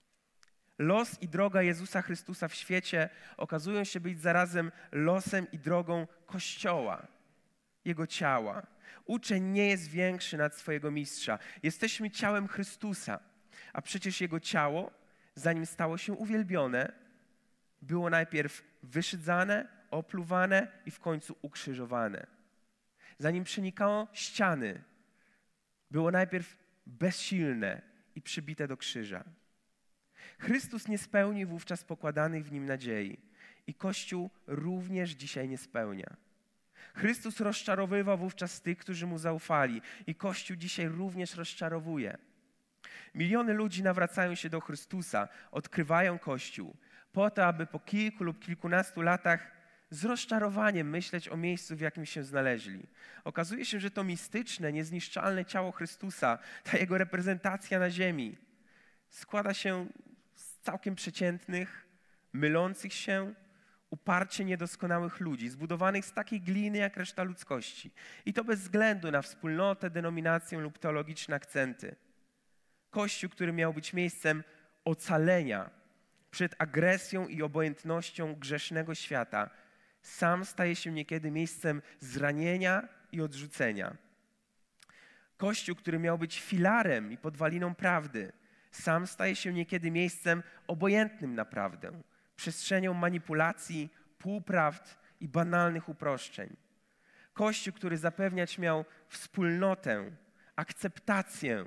Los i droga Jezusa Chrystusa w świecie okazują się być zarazem losem i drogą Kościoła, Jego ciała. Uczeń nie jest większy nad swojego mistrza. Jesteśmy ciałem Chrystusa, a przecież Jego ciało, zanim stało się uwielbione, było najpierw wyszydzane, opluwane i w końcu ukrzyżowane. Zanim przenikało ściany, było najpierw bezsilne i przybite do krzyża. Chrystus nie spełnił wówczas pokładanych w Nim nadziei i Kościół również dzisiaj nie spełnia. Chrystus rozczarowywał wówczas tych, którzy Mu zaufali i Kościół dzisiaj również rozczarowuje. Miliony ludzi nawracają się do Chrystusa, odkrywają Kościół, po to, aby po kilku lub kilkunastu latach z rozczarowaniem myśleć o miejscu, w jakim się znaleźli. Okazuje się, że to mistyczne, niezniszczalne ciało Chrystusa, ta Jego reprezentacja na ziemi, składa się z całkiem przeciętnych, mylących się, uparcie niedoskonałych ludzi, zbudowanych z takiej gliny jak reszta ludzkości. I to bez względu na wspólnotę, denominację lub teologiczne akcenty. Kościół, który miał być miejscem ocalenia przed agresją i obojętnością grzesznego świata, sam staje się niekiedy miejscem zranienia i odrzucenia. Kościół, który miał być filarem i podwaliną prawdy, sam staje się niekiedy miejscem obojętnym na prawdę, przestrzenią manipulacji, półprawd i banalnych uproszczeń. Kościół, który zapewniać miał wspólnotę, akceptację,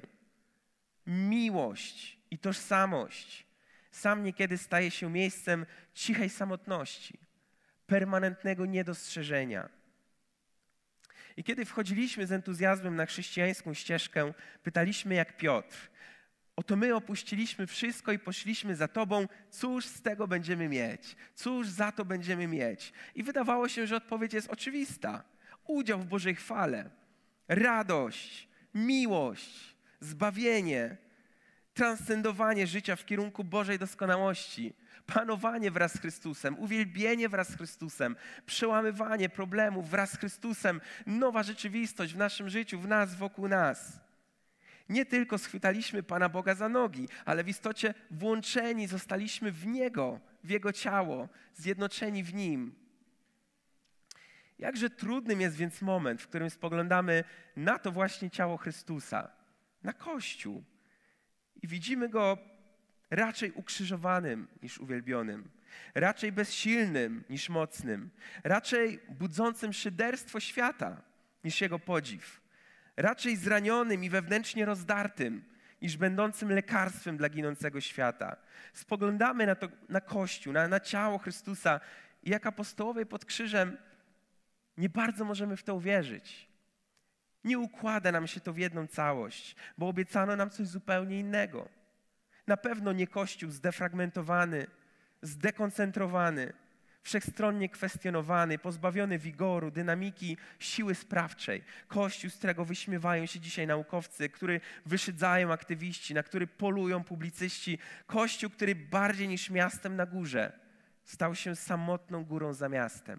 miłość i tożsamość, sam niekiedy staje się miejscem cichej samotności, permanentnego niedostrzeżenia. I kiedy wchodziliśmy z entuzjazmem na chrześcijańską ścieżkę, pytaliśmy jak Piotr: oto my opuściliśmy wszystko i poszliśmy za Tobą, cóż z tego będziemy mieć? Cóż za to będziemy mieć? I wydawało się, że odpowiedź jest oczywista. Udział w Bożej chwale, radość, miłość, zbawienie, transcendowanie życia w kierunku Bożej doskonałości, panowanie wraz z Chrystusem, uwielbienie wraz z Chrystusem, przełamywanie problemów wraz z Chrystusem, nowa rzeczywistość w naszym życiu, w nas, wokół nas. Nie tylko schwytaliśmy Pana Boga za nogi, ale w istocie włączeni zostaliśmy w Niego, w Jego ciało, zjednoczeni w Nim. Jakże trudnym jest więc moment, w którym spoglądamy na to właśnie ciało Chrystusa, na Kościół i widzimy Go raczej ukrzyżowanym niż uwielbionym, raczej bezsilnym niż mocnym, raczej budzącym szyderstwo świata niż Jego podziw, raczej zranionym i wewnętrznie rozdartym niż będącym lekarstwem dla ginącego świata. Spoglądamy na Kościół, na ciało Chrystusa i jak apostołowie pod krzyżem nie bardzo możemy w to uwierzyć. Nie układa nam się to w jedną całość, bo obiecano nam coś zupełnie innego. Na pewno nie Kościół zdefragmentowany, zdekoncentrowany, wszechstronnie kwestionowany, pozbawiony wigoru, dynamiki, siły sprawczej. Kościół, z którego wyśmiewają się dzisiaj naukowcy, który wyszydzają aktywiści, na który polują publicyści. Kościół, który bardziej niż miastem na górze stał się samotną górą za miastem.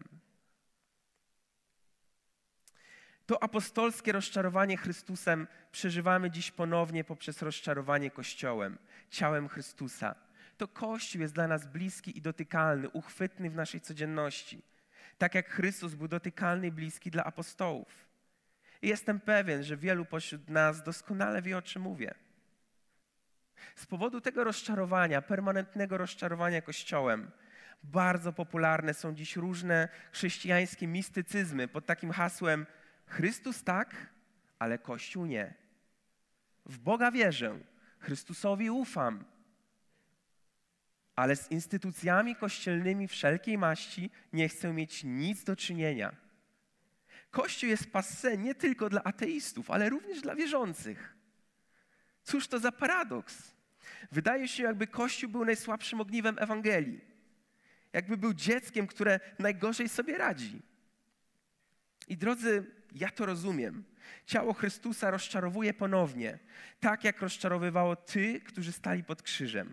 To apostolskie rozczarowanie Chrystusem przeżywamy dziś ponownie poprzez rozczarowanie Kościołem, ciałem Chrystusa. To Kościół jest dla nas bliski i dotykalny, uchwytny w naszej codzienności. Tak jak Chrystus był dotykalny i bliski dla apostołów. I jestem pewien, że wielu pośród nas doskonale wie, o czym mówię. Z powodu tego rozczarowania, permanentnego rozczarowania Kościołem, bardzo popularne są dziś różne chrześcijańskie mistycyzmy pod takim hasłem: Chrystus tak, ale Kościół nie. W Boga wierzę, Chrystusowi ufam, ale z instytucjami kościelnymi wszelkiej maści nie chcę mieć nic do czynienia. Kościół jest passé nie tylko dla ateistów, ale również dla wierzących. Cóż to za paradoks? Wydaje się, jakby Kościół był najsłabszym ogniwem Ewangelii. Jakby był dzieckiem, które najgorzej sobie radzi. I drodzy, ja to rozumiem. Ciało Chrystusa rozczarowuje ponownie, tak jak rozczarowywało tych, którzy stali pod krzyżem.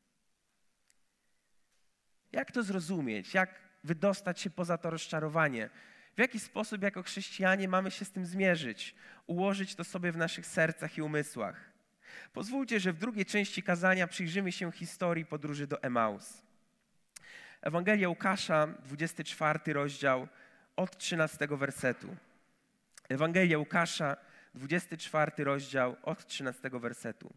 Jak to zrozumieć? Jak wydostać się poza to rozczarowanie? W jaki sposób jako chrześcijanie mamy się z tym zmierzyć? Ułożyć to sobie w naszych sercach i umysłach? Pozwólcie, że w drugiej części kazania przyjrzymy się historii podróży do Emaus. Ewangelia Łukasza, 24 rozdział, od 13 wersetu. Ewangelia Łukasza, 24 rozdział, od 13 wersetu.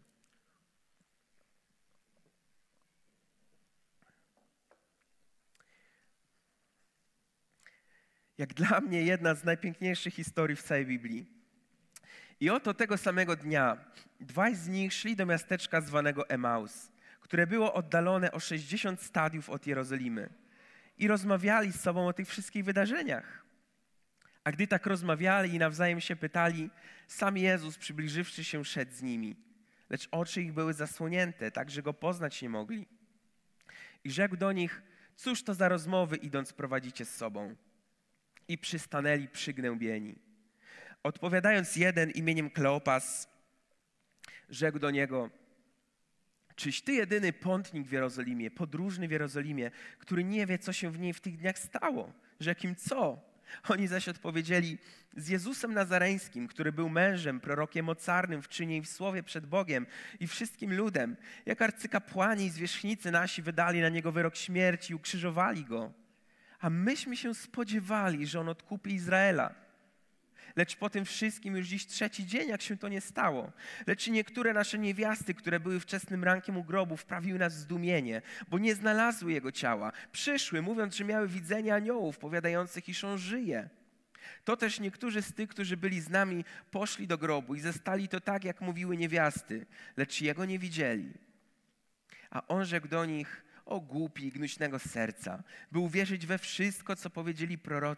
Jak dla mnie jedna z najpiękniejszych historii w całej Biblii. I oto tego samego dnia dwaj z nich szli do miasteczka zwanego Emaus, które było oddalone o 60 stadiów od Jerozolimy. I rozmawiali z sobą o tych wszystkich wydarzeniach. A gdy tak rozmawiali i nawzajem się pytali, sam Jezus, przybliżywszy się, szedł z nimi. Lecz oczy ich były zasłonięte, tak że Go poznać nie mogli. I rzekł do nich: cóż to za rozmowy idąc prowadzicie z sobą? I przystanęli przygnębieni. Odpowiadając jeden imieniem Kleopas, rzekł do niego: czyś ty jedyny pątnik w Jerozolimie, podróżny w Jerozolimie, który nie wie, co się w niej w tych dniach stało? Rzekł im: co? Oni zaś odpowiedzieli: z Jezusem Nazareńskim, który był mężem, prorokiem mocarnym w czynie i w słowie przed Bogiem i wszystkim ludem, jak arcykapłani i zwierzchnicy nasi wydali na niego wyrok śmierci i ukrzyżowali go. A myśmy się spodziewali, że on odkupi Izraela. Lecz po tym wszystkim już dziś 3. dzień, jak się to nie stało. Lecz niektóre nasze niewiasty, które były wczesnym rankiem u grobu, wprawiły nas w zdumienie, bo nie znalazły jego ciała. Przyszły, mówiąc, że miały widzenie aniołów, powiadających, iż on żyje. To też niektórzy z tych, którzy byli z nami, poszli do grobu i zastali to tak, jak mówiły niewiasty, lecz jego nie widzieli. A on rzekł do nich: o głupi i gnuśnego serca, by uwierzyć we wszystko, co powiedzieli prorocy.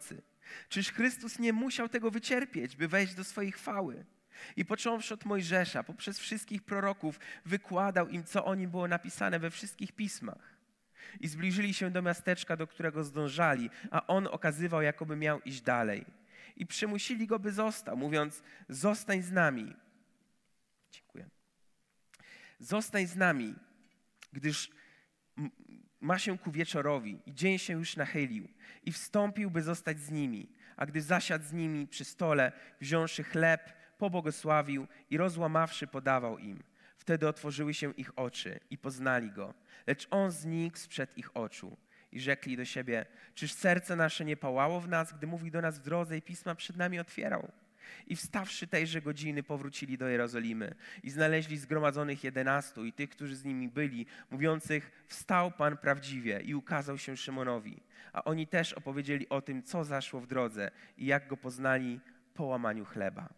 Czyż Chrystus nie musiał tego wycierpieć, by wejść do swojej chwały? I począwszy od Mojżesza, poprzez wszystkich proroków, wykładał im, co o nim było napisane we wszystkich pismach. I zbliżyli się do miasteczka, do którego zdążali, a on okazywał, jakoby miał iść dalej. I przymusili go, by został, mówiąc, zostań z nami. Dziękuję. Zostań z nami, gdyż ma się ku wieczorowi i dzień się już nachylił. I wstąpił, by zostać z nimi. A gdy zasiadł z nimi przy stole, wziąwszy chleb, pobłogosławił i rozłamawszy podawał im. Wtedy otworzyły się ich oczy i poznali go. Lecz on znikł sprzed ich oczu. I rzekli do siebie, czyż serce nasze nie pałało w nas, gdy mówił do nas w drodze i pisma przed nami otwierał? I wstawszy tejże godziny powrócili do Jerozolimy i znaleźli zgromadzonych 11 i tych, którzy z nimi byli, mówiących, wstał Pan prawdziwie i ukazał się Szymonowi. A oni też opowiedzieli o tym, co zaszło w drodze i jak go poznali po łamaniu chleba.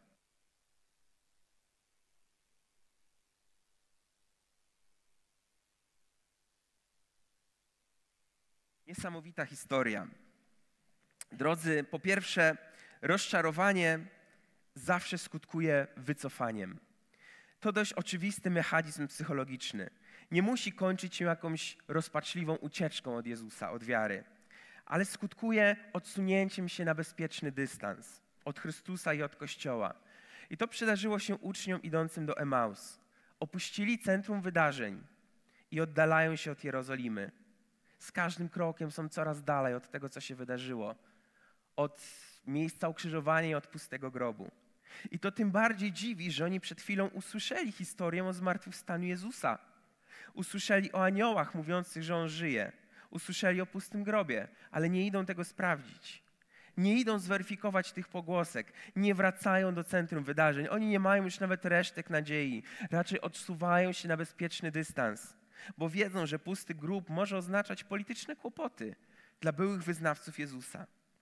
Niesamowita historia. Drodzy, po pierwsze, rozczarowanie zawsze skutkuje wycofaniem. To dość oczywisty mechanizm psychologiczny. Nie musi kończyć się jakąś rozpaczliwą ucieczką od Jezusa, od wiary, ale skutkuje odsunięciem się na bezpieczny dystans od Chrystusa i od Kościoła. I to przydarzyło się uczniom idącym do Emaus. Opuścili centrum wydarzeń i oddalają się od Jerozolimy. Z każdym krokiem są coraz dalej od tego, co się wydarzyło. Od miejsca ukrzyżowania i od pustego grobu. I to tym bardziej dziwi, że oni przed chwilą usłyszeli historię o zmartwychwstaniu Jezusa. Usłyszeli o aniołach mówiących, że On żyje. Usłyszeli o pustym grobie, ale nie idą tego sprawdzić. Nie idą zweryfikować tych pogłosek. Nie wracają do centrum wydarzeń. Oni nie mają już nawet resztek nadziei. Raczej odsuwają się na bezpieczny dystans, bo wiedzą, że pusty grób może oznaczać polityczne kłopoty dla byłych wyznawców Jezusa.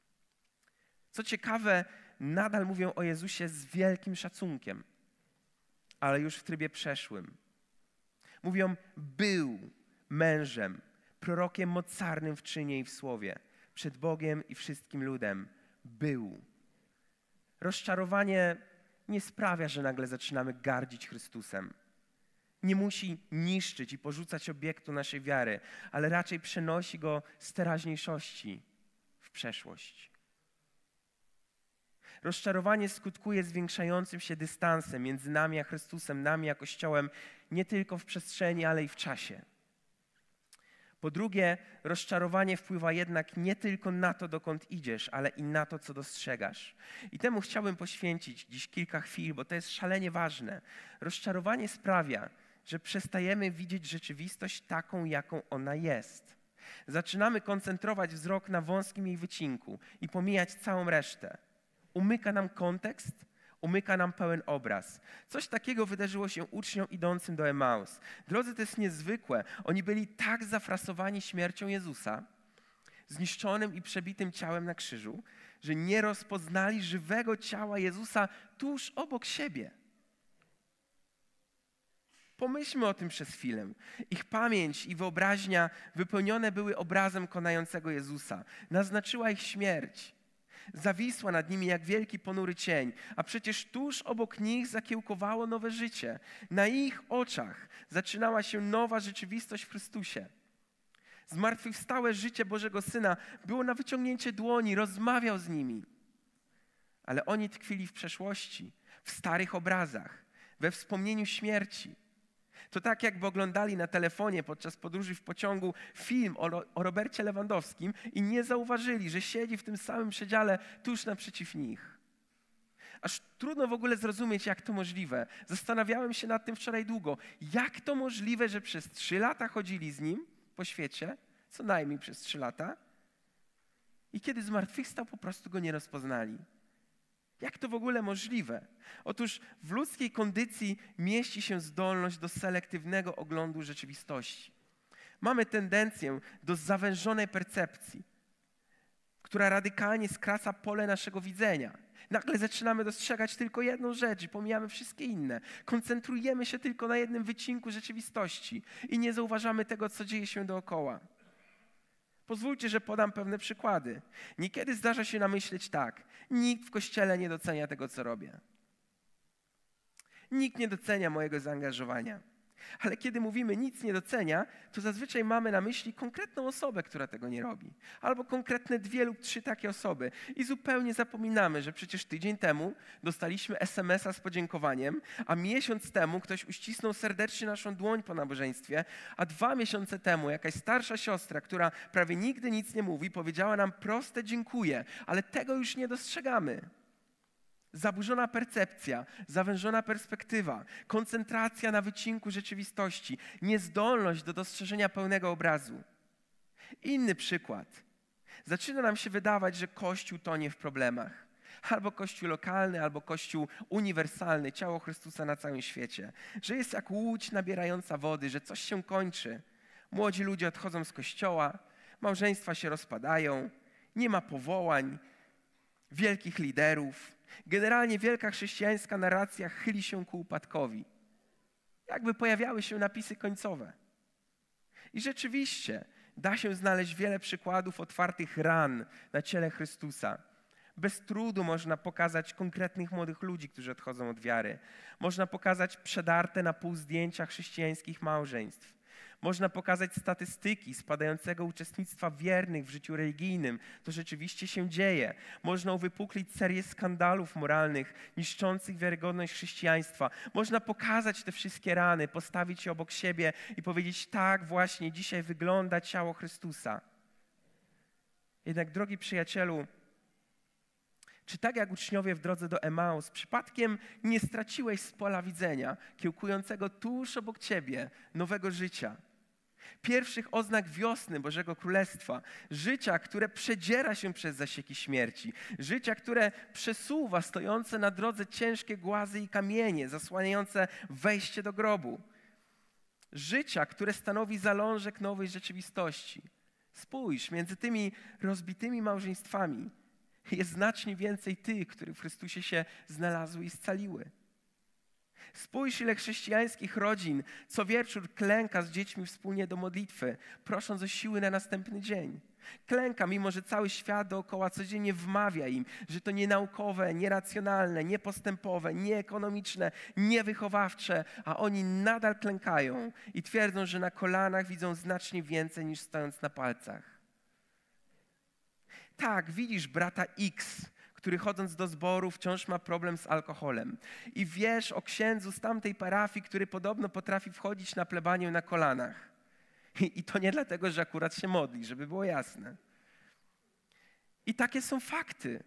Co ciekawe, nadal mówią o Jezusie z wielkim szacunkiem, ale już w trybie przeszłym. Mówią, był mężem, prorokiem mocarnym w czynie i w słowie, przed Bogiem i wszystkim ludem. Był. Rozczarowanie nie sprawia, że nagle zaczynamy gardzić Chrystusem. Nie musi niszczyć i porzucać obiektu naszej wiary, ale raczej przenosi go z teraźniejszości w przeszłość. Rozczarowanie skutkuje zwiększającym się dystansem między nami a Chrystusem, nami a Kościołem, nie tylko w przestrzeni, ale i w czasie. Po drugie, rozczarowanie wpływa jednak nie tylko na to, dokąd idziesz, ale i na to, co dostrzegasz. I temu chciałbym poświęcić dziś kilka chwil, bo to jest szalenie ważne. Rozczarowanie sprawia, że przestajemy widzieć rzeczywistość taką, jaką ona jest. Zaczynamy koncentrować wzrok na wąskim jej wycinku i pomijać całą resztę. Umyka nam kontekst, umyka nam pełen obraz. Coś takiego wydarzyło się uczniom idącym do Emaus. Drodzy, to jest niezwykłe. Oni byli tak zafrasowani śmiercią Jezusa, zniszczonym i przebitym ciałem na krzyżu, że nie rozpoznali żywego ciała Jezusa tuż obok siebie. Pomyślmy o tym przez chwilę. Ich pamięć i wyobraźnia wypełnione były obrazem konającego Jezusa. Naznaczyła ich śmierć. Zawisła nad nimi jak wielki ponury cień, a przecież tuż obok nich zakiełkowało nowe życie. Na ich oczach zaczynała się nowa rzeczywistość w Chrystusie. Zmartwychwstałe życie Bożego Syna było na wyciągnięcie dłoni, rozmawiał z nimi. Ale oni tkwili w przeszłości, w starych obrazach, we wspomnieniu śmierci. To tak, jakby oglądali na telefonie podczas podróży w pociągu film o Robercie Lewandowskim i nie zauważyli, że siedzi w tym samym przedziale tuż naprzeciw nich. Aż trudno w ogóle zrozumieć, jak to możliwe. Zastanawiałem się nad tym wczoraj długo. Jak to możliwe, że przez 3 lata chodzili z nim po świecie, co najmniej przez 3 lata, i kiedy zmartwychwstał, po prostu go nie rozpoznali. Jak to w ogóle możliwe? Otóż w ludzkiej kondycji mieści się zdolność do selektywnego oglądu rzeczywistości. Mamy tendencję do zawężonej percepcji, która radykalnie skraca pole naszego widzenia. Nagle zaczynamy dostrzegać tylko jedną rzecz i pomijamy wszystkie inne. Koncentrujemy się tylko na jednym wycinku rzeczywistości i nie zauważamy tego, co dzieje się dookoła. Pozwólcie, że podam pewne przykłady. Niekiedy zdarza się namyśleć tak: nikt w Kościele nie docenia tego, co robię. Nikt nie docenia mojego zaangażowania. Ale kiedy mówimy nic nie docenia, to zazwyczaj mamy na myśli konkretną osobę, która tego nie robi. Albo konkretne 2 lub 3 takie osoby. I zupełnie zapominamy, że przecież tydzień temu dostaliśmy SMS-a z podziękowaniem, a miesiąc temu ktoś uścisnął serdecznie naszą dłoń po nabożeństwie, a 2 miesiące temu jakaś starsza siostra, która prawie nigdy nic nie mówi, powiedziała nam proste dziękuję, ale tego już nie dostrzegamy. Zaburzona percepcja, zawężona perspektywa, koncentracja na wycinku rzeczywistości, niezdolność do dostrzeżenia pełnego obrazu. Inny przykład. Zaczyna nam się wydawać, że Kościół tonie w problemach. Albo Kościół lokalny, albo Kościół uniwersalny, ciało Chrystusa na całym świecie. Że jest jak łódź nabierająca wody, że coś się kończy. Młodzi ludzie odchodzą z Kościoła, małżeństwa się rozpadają, nie ma powołań, wielkich liderów. Generalnie wielka chrześcijańska narracja chyli się ku upadkowi. Jakby pojawiały się napisy końcowe. I rzeczywiście da się znaleźć wiele przykładów otwartych ran na ciele Chrystusa. Bez trudu można pokazać konkretnych młodych ludzi, którzy odchodzą od wiary. Można pokazać przedarte na pół zdjęcia chrześcijańskich małżeństw. Można pokazać statystyki spadającego uczestnictwa wiernych w życiu religijnym. To rzeczywiście się dzieje. Można uwypuklić serię skandalów moralnych, niszczących wiarygodność chrześcijaństwa. Można pokazać te wszystkie rany, postawić je obok siebie i powiedzieć: tak właśnie dzisiaj wygląda ciało Chrystusa. Jednak, drogi przyjacielu, czy tak jak uczniowie w drodze do Emaus, przypadkiem nie straciłeś z pola widzenia, kiełkującego tuż obok ciebie, nowego życia? Pierwszych oznak wiosny Bożego Królestwa, życia, które przedziera się przez zasieki śmierci, życia, które przesuwa stojące na drodze ciężkie głazy i kamienie, zasłaniające wejście do grobu. Życia, które stanowi zalążek nowej rzeczywistości. Spójrz, między tymi rozbitymi małżeństwami jest znacznie więcej tych, które w Chrystusie się znalazły i scaliły. Spójrz, ile chrześcijańskich rodzin co wieczór klęka z dziećmi wspólnie do modlitwy, prosząc o siły na następny dzień. Klęka, mimo że cały świat dookoła codziennie wmawia im, że to nienaukowe, nieracjonalne, niepostępowe, nieekonomiczne, niewychowawcze, a oni nadal klękają i twierdzą, że na kolanach widzą znacznie więcej niż stojąc na palcach. Tak, widzisz brata X, który chodząc do zboru wciąż ma problem z alkoholem. I wiesz o księdzu z tamtej parafii, który podobno potrafi wchodzić na plebanię na kolanach. I to nie dlatego, że akurat się modli, żeby było jasne. I takie są fakty.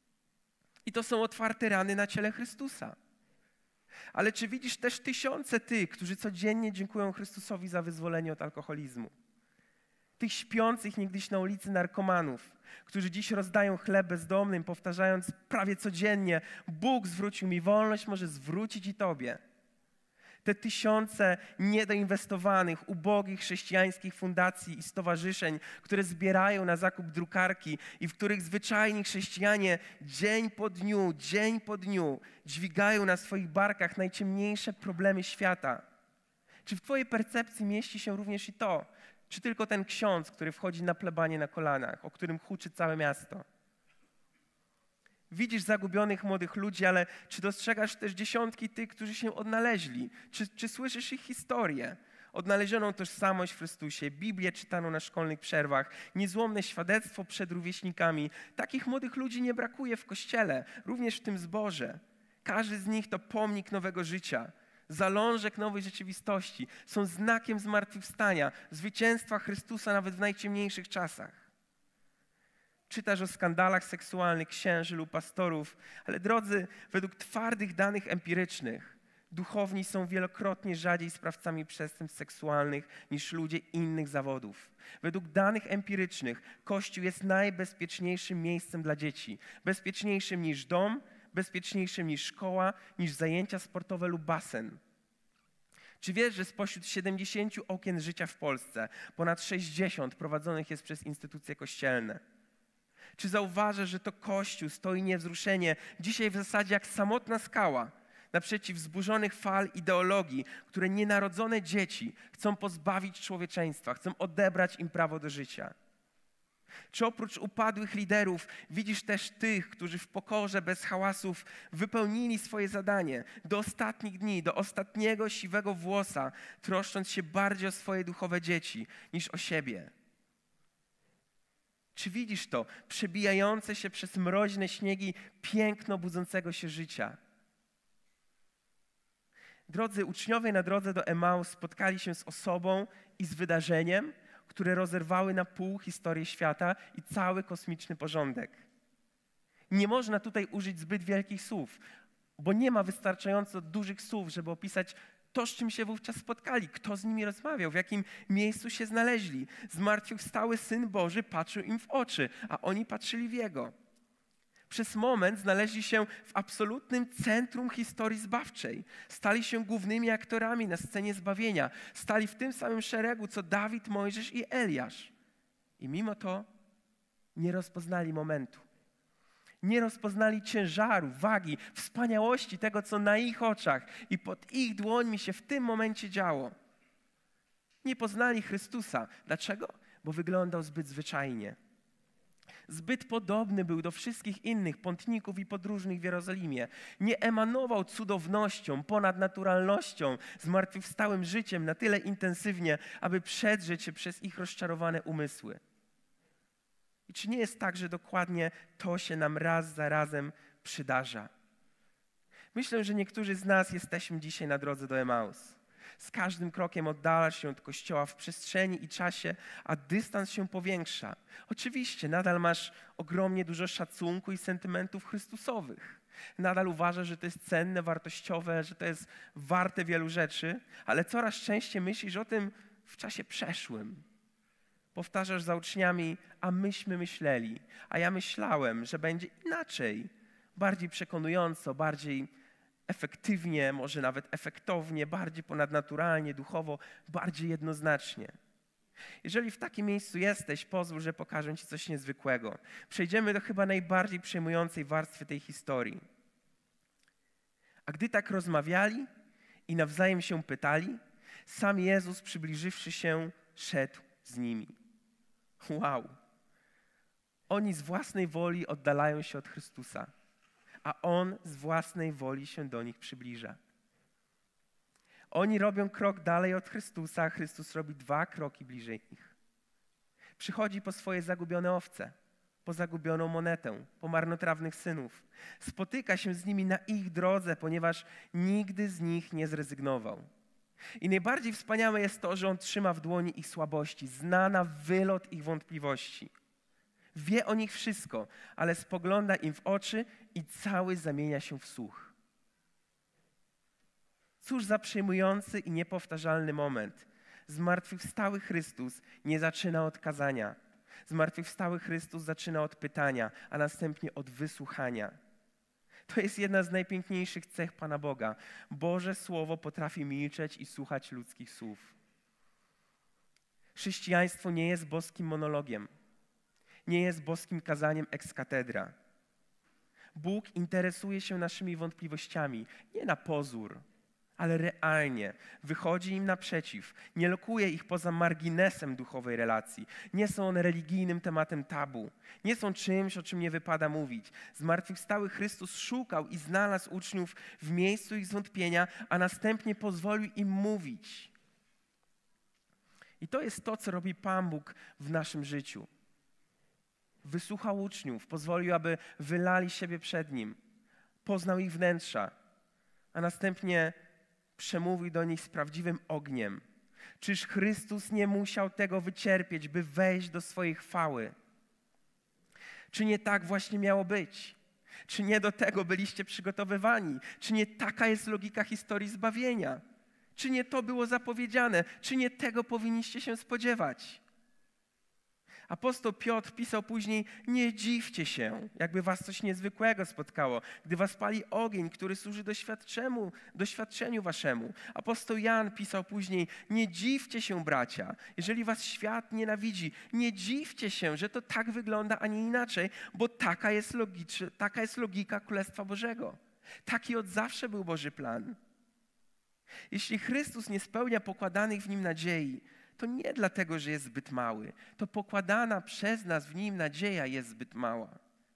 I to są otwarte rany na ciele Chrystusa. Ale czy widzisz też tysiące tych, którzy codziennie dziękują Chrystusowi za wyzwolenie od alkoholizmu? Tych śpiących niegdyś na ulicy narkomanów, którzy dziś rozdają chleb bezdomnym, powtarzając prawie codziennie: Bóg zwrócił mi wolność, może zwrócić i tobie. Te tysiące niedoinwestowanych, ubogich chrześcijańskich fundacji i stowarzyszeń, które zbierają na zakup drukarki i w których zwyczajni chrześcijanie dzień po dniu dźwigają na swoich barkach najciemniejsze problemy świata. Czy w twojej percepcji mieści się również i to? Czy tylko ten ksiądz, który wchodzi na plebanię na kolanach, o którym huczy całe miasto? Widzisz zagubionych młodych ludzi, ale czy dostrzegasz też dziesiątki tych, którzy się odnaleźli? Czy słyszysz ich historię? Odnalezioną tożsamość w Chrystusie, Biblię czytaną na szkolnych przerwach, niezłomne świadectwo przed rówieśnikami. Takich młodych ludzi nie brakuje w Kościele, również w tym zborze. Każdy z nich to pomnik nowego życia. Zalążek nowej rzeczywistości, są znakiem zmartwychwstania, zwycięstwa Chrystusa nawet w najciemniejszych czasach. Czytasz o skandalach seksualnych księży lub pastorów, ale drodzy, według twardych danych empirycznych, duchowni są wielokrotnie rzadziej sprawcami przestępstw seksualnych niż ludzie innych zawodów. Według danych empirycznych Kościół jest najbezpieczniejszym miejscem dla dzieci, bezpieczniejszym niż dom, bezpieczniejszym niż szkoła, niż zajęcia sportowe lub basen. Czy wiesz, że spośród 70 okien życia w Polsce ponad 60 prowadzonych jest przez instytucje kościelne? Czy zauważasz, że to Kościół stoi niewzruszenie dzisiaj w zasadzie jak samotna skała naprzeciw wzburzonych fal ideologii, które nienarodzone dzieci chcą pozbawić człowieczeństwa, chcą odebrać im prawo do życia? Czy oprócz upadłych liderów widzisz też tych, którzy w pokorze, bez hałasów wypełnili swoje zadanie do ostatnich dni, do ostatniego siwego włosa, troszcząc się bardziej o swoje duchowe dzieci niż o siebie? Czy widzisz to przebijające się przez mroźne śniegi piękno budzącego się życia? Drodzy uczniowie na drodze do Emaus spotkali się z osobą i z wydarzeniem, które rozerwały na pół historię świata i cały kosmiczny porządek. Nie można tutaj użyć zbyt wielkich słów, bo nie ma wystarczająco dużych słów, żeby opisać to, z czym się wówczas spotkali, kto z nimi rozmawiał, w jakim miejscu się znaleźli. Zmartwychwstały Syn Boży patrzył im w oczy, a oni patrzyli w Jego. Przez moment znaleźli się w absolutnym centrum historii zbawczej. Stali się głównymi aktorami na scenie zbawienia. Stali w tym samym szeregu, co Dawid, Mojżesz i Eliasz. I mimo to nie rozpoznali momentu. Nie rozpoznali ciężaru, wagi, wspaniałości tego, co na ich oczach i pod ich dłońmi się w tym momencie działo. Nie poznali Chrystusa. Dlaczego? Bo wyglądał zbyt zwyczajnie. Zbyt podobny był do wszystkich innych pątników i podróżnych w Jerozolimie. Nie emanował cudownością, ponadnaturalnością, zmartwychwstałym życiem na tyle intensywnie, aby przedrzeć się przez ich rozczarowane umysły. I czy nie jest tak, że dokładnie to się nam raz za razem przydarza? Myślę, że niektórzy z nas jesteśmy dzisiaj na drodze do Emaus. Z każdym krokiem oddalasz się od Kościoła w przestrzeni i czasie, a dystans się powiększa. Oczywiście nadal masz ogromnie dużo szacunku i sentymentów chrystusowych. Nadal uważasz, że to jest cenne, wartościowe, że to jest warte wielu rzeczy, ale coraz częściej myślisz o tym w czasie przeszłym. Powtarzasz za uczniami, a myśmy myśleli, a ja myślałem, że będzie inaczej, bardziej przekonująco, bardziej efektywnie, może nawet efektownie, bardziej ponadnaturalnie, duchowo, bardziej jednoznacznie. Jeżeli w takim miejscu jesteś, pozwól, że pokażę Ci coś niezwykłego. Przejdziemy do chyba najbardziej przejmującej warstwy tej historii. A gdy tak rozmawiali i nawzajem się pytali, sam Jezus, przybliżywszy się, szedł z nimi. Wow! Oni z własnej woli oddalają się od Chrystusa, a On z własnej woli się do nich przybliża. Oni robią krok dalej od Chrystusa, a Chrystus robi 2 kroki bliżej nich. Przychodzi po swoje zagubione owce, po zagubioną monetę, po marnotrawnych synów. Spotyka się z nimi na ich drodze, ponieważ nigdy z nich nie zrezygnował. I najbardziej wspaniałe jest to, że On trzyma w dłoni ich słabości, zna na wylot ich wątpliwości. Wie o nich wszystko, ale spogląda im w oczy i cały zamienia się w słuch. Cóż za przejmujący i niepowtarzalny moment. Zmartwychwstały Chrystus nie zaczyna od kazania. Zmartwychwstały Chrystus zaczyna od pytania, a następnie od wysłuchania. To jest jedna z najpiękniejszych cech Pana Boga. Boże Słowo potrafi milczeć i słuchać ludzkich słów. Chrześcijaństwo nie jest boskim monologiem. Nie jest boskim kazaniem ex cathedra. Bóg interesuje się naszymi wątpliwościami, nie na pozór, ale realnie. Wychodzi im naprzeciw, nie lokuje ich poza marginesem duchowej relacji. Nie są one religijnym tematem tabu. Nie są czymś, o czym nie wypada mówić. Zmartwychwstały Chrystus szukał i znalazł uczniów w miejscu ich zwątpienia, a następnie pozwolił im mówić. I to jest to, co robi Pan Bóg w naszym życiu. Wysłuchał uczniów, pozwolił, aby wylali siebie przed Nim. Poznał ich wnętrza, a następnie przemówił do nich z prawdziwym ogniem. Czyż Chrystus nie musiał tego wycierpieć, by wejść do swojej chwały? Czy nie tak właśnie miało być? Czy nie do tego byliście przygotowywani? Czy nie taka jest logika historii zbawienia? Czy nie to było zapowiedziane? Czy nie tego powinniście się spodziewać? Apostoł Piotr pisał później, nie dziwcie się, jakby was coś niezwykłego spotkało, gdy was pali ogień, który służy doświadczeniu waszemu. Apostoł Jan pisał później, nie dziwcie się, bracia, jeżeli was świat nienawidzi. Nie dziwcie się, że to tak wygląda, a nie inaczej, bo taka jest logika Królestwa Bożego. Taki od zawsze był Boży plan. Jeśli Chrystus nie spełnia pokładanych w Nim nadziei, to nie dlatego, że jest zbyt mały. To pokładana przez nas w nim nadzieja jest zbyt mała.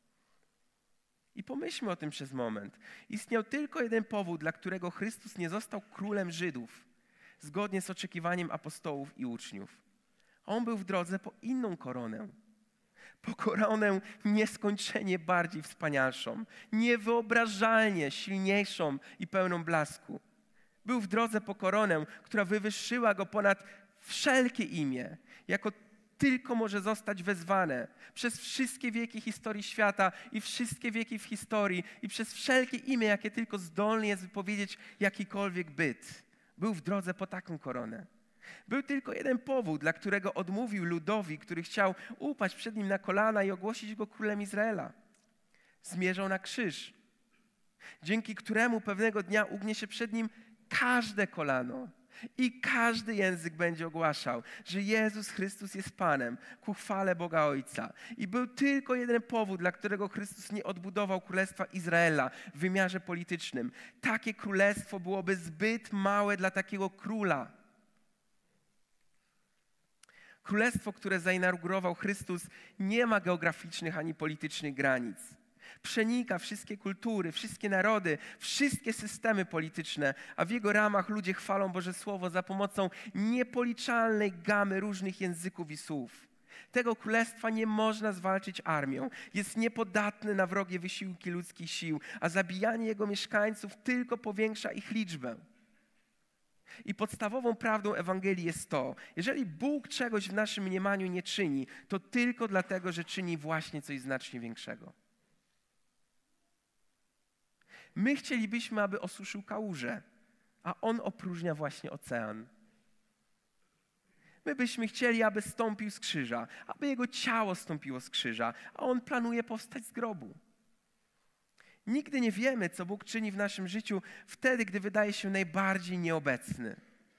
I pomyślmy o tym przez moment. Istniał tylko jeden powód, dla którego Chrystus nie został królem Żydów, zgodnie z oczekiwaniem apostołów i uczniów. On był w drodze po inną koronę. Po koronę nieskończenie bardziej wspanialszą, niewyobrażalnie silniejszą i pełną blasku. Był w drodze po koronę, która wywyższyła go ponad wszelkie imię, jako tylko może zostać wezwane przez wszystkie wieki historii świata i wszystkie wieki w historii i przez wszelkie imię, jakie tylko zdolny jest wypowiedzieć jakikolwiek byt. Był w drodze po taką koronę. Był tylko jeden powód, dla którego odmówił ludowi, który chciał upaść przed nim na kolana i ogłosić go królem Izraela. Zmierzał na krzyż, dzięki któremu pewnego dnia ugnie się przed nim każde kolano i każdy język będzie ogłaszał, że Jezus Chrystus jest Panem ku chwale Boga Ojca. I był tylko jeden powód, dla którego Chrystus nie odbudował Królestwa Izraela w wymiarze politycznym. Takie królestwo byłoby zbyt małe dla takiego króla. Królestwo, które zainaugurował Chrystus, nie ma geograficznych ani politycznych granic. Przenika wszystkie kultury, wszystkie narody, wszystkie systemy polityczne, a w jego ramach ludzie chwalą Boże Słowo za pomocą niepoliczalnej gamy różnych języków i słów. Tego królestwa nie można zwalczyć armią. Jest niepodatny na wrogie wysiłki ludzkich sił, a zabijanie jego mieszkańców tylko powiększa ich liczbę. I podstawową prawdą Ewangelii jest to, jeżeli Bóg czegoś w naszym mniemaniu nie czyni, to tylko dlatego, że czyni właśnie coś znacznie większego. My chcielibyśmy, aby osuszył kałużę, a On opróżnia właśnie ocean. My byśmy chcieli, aby zstąpił z krzyża, aby Jego ciało zstąpiło z krzyża, a On planuje powstać z grobu. Nigdy nie wiemy, co Bóg czyni w naszym życiu wtedy, gdy wydaje się najbardziej nieobecny.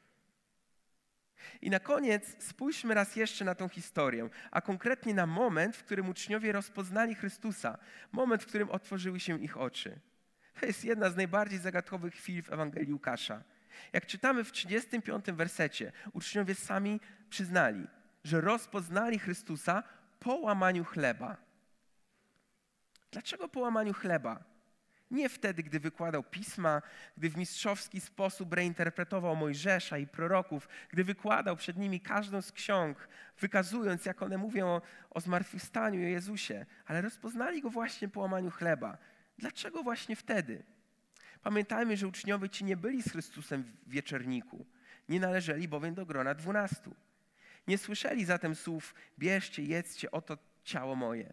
I na koniec spójrzmy raz jeszcze na tą historię, a konkretnie na moment, w którym uczniowie rozpoznali Chrystusa, moment, w którym otworzyły się ich oczy. To jest jedna z najbardziej zagadkowych chwil w Ewangelii Łukasza. Jak czytamy w 35 wersecie, uczniowie sami przyznali, że rozpoznali Chrystusa po łamaniu chleba. Dlaczego po łamaniu chleba? Nie wtedy, gdy wykładał pisma, gdy w mistrzowski sposób reinterpretował Mojżesza i proroków, gdy wykładał przed nimi każdą z ksiąg, wykazując, jak one mówią o zmartwychwstaniu i o Jezusie, ale rozpoznali Go właśnie po łamaniu chleba. Dlaczego właśnie wtedy? Pamiętajmy, że uczniowie ci nie byli z Chrystusem w wieczorniku, nie należeli bowiem do grona 12. Nie słyszeli zatem słów: bierzcie, jedzcie, oto ciało moje.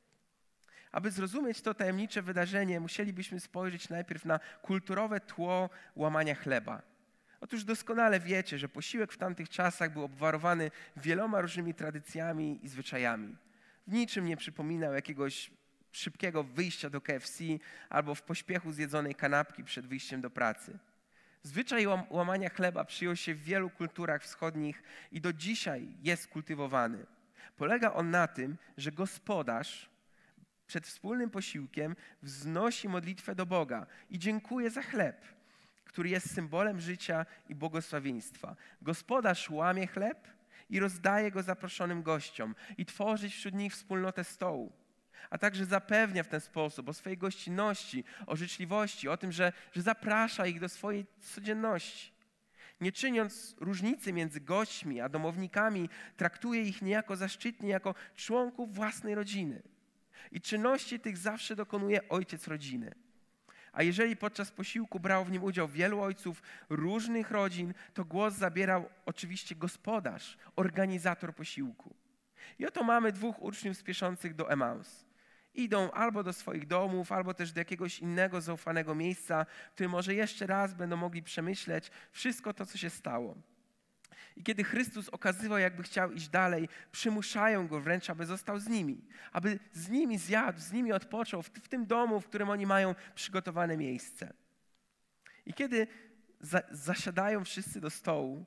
Aby zrozumieć to tajemnicze wydarzenie, musielibyśmy spojrzeć najpierw na kulturowe tło łamania chleba. Otóż doskonale wiecie, że posiłek w tamtych czasach był obwarowany wieloma różnymi tradycjami i zwyczajami. W niczym nie przypominał jakiegoś szybkiego wyjścia do KFC albo w pośpiechu zjedzonej kanapki przed wyjściem do pracy. Zwyczaj łamania chleba przyjął się w wielu kulturach wschodnich i do dzisiaj jest kultywowany. Polega on na tym, że gospodarz przed wspólnym posiłkiem wznosi modlitwę do Boga i dziękuje za chleb, który jest symbolem życia i błogosławieństwa. Gospodarz łamie chleb i rozdaje go zaproszonym gościom i tworzy wśród nich wspólnotę stołu, a także zapewnia w ten sposób o swojej gościnności, o życzliwości, o tym, że zaprasza ich do swojej codzienności. Nie czyniąc różnicy między gośćmi a domownikami, traktuje ich niejako zaszczytnie jako członków własnej rodziny. I czynności tych zawsze dokonuje ojciec rodziny. A jeżeli podczas posiłku brało w nim udział wielu ojców różnych rodzin, to głos zabierał oczywiście gospodarz, organizator posiłku. I oto mamy dwóch uczniów spieszących do Emaus. Idą albo do swoich domów, albo też do jakiegoś innego zaufanego miejsca, w którym może jeszcze raz będą mogli przemyśleć wszystko to, co się stało. I kiedy Chrystus okazywał, jakby chciał iść dalej, przymuszają Go wręcz, aby został z nimi. Aby z nimi zjadł, z nimi odpoczął w tym domu, w którym oni mają przygotowane miejsce. I kiedy zasiadają wszyscy do stołu,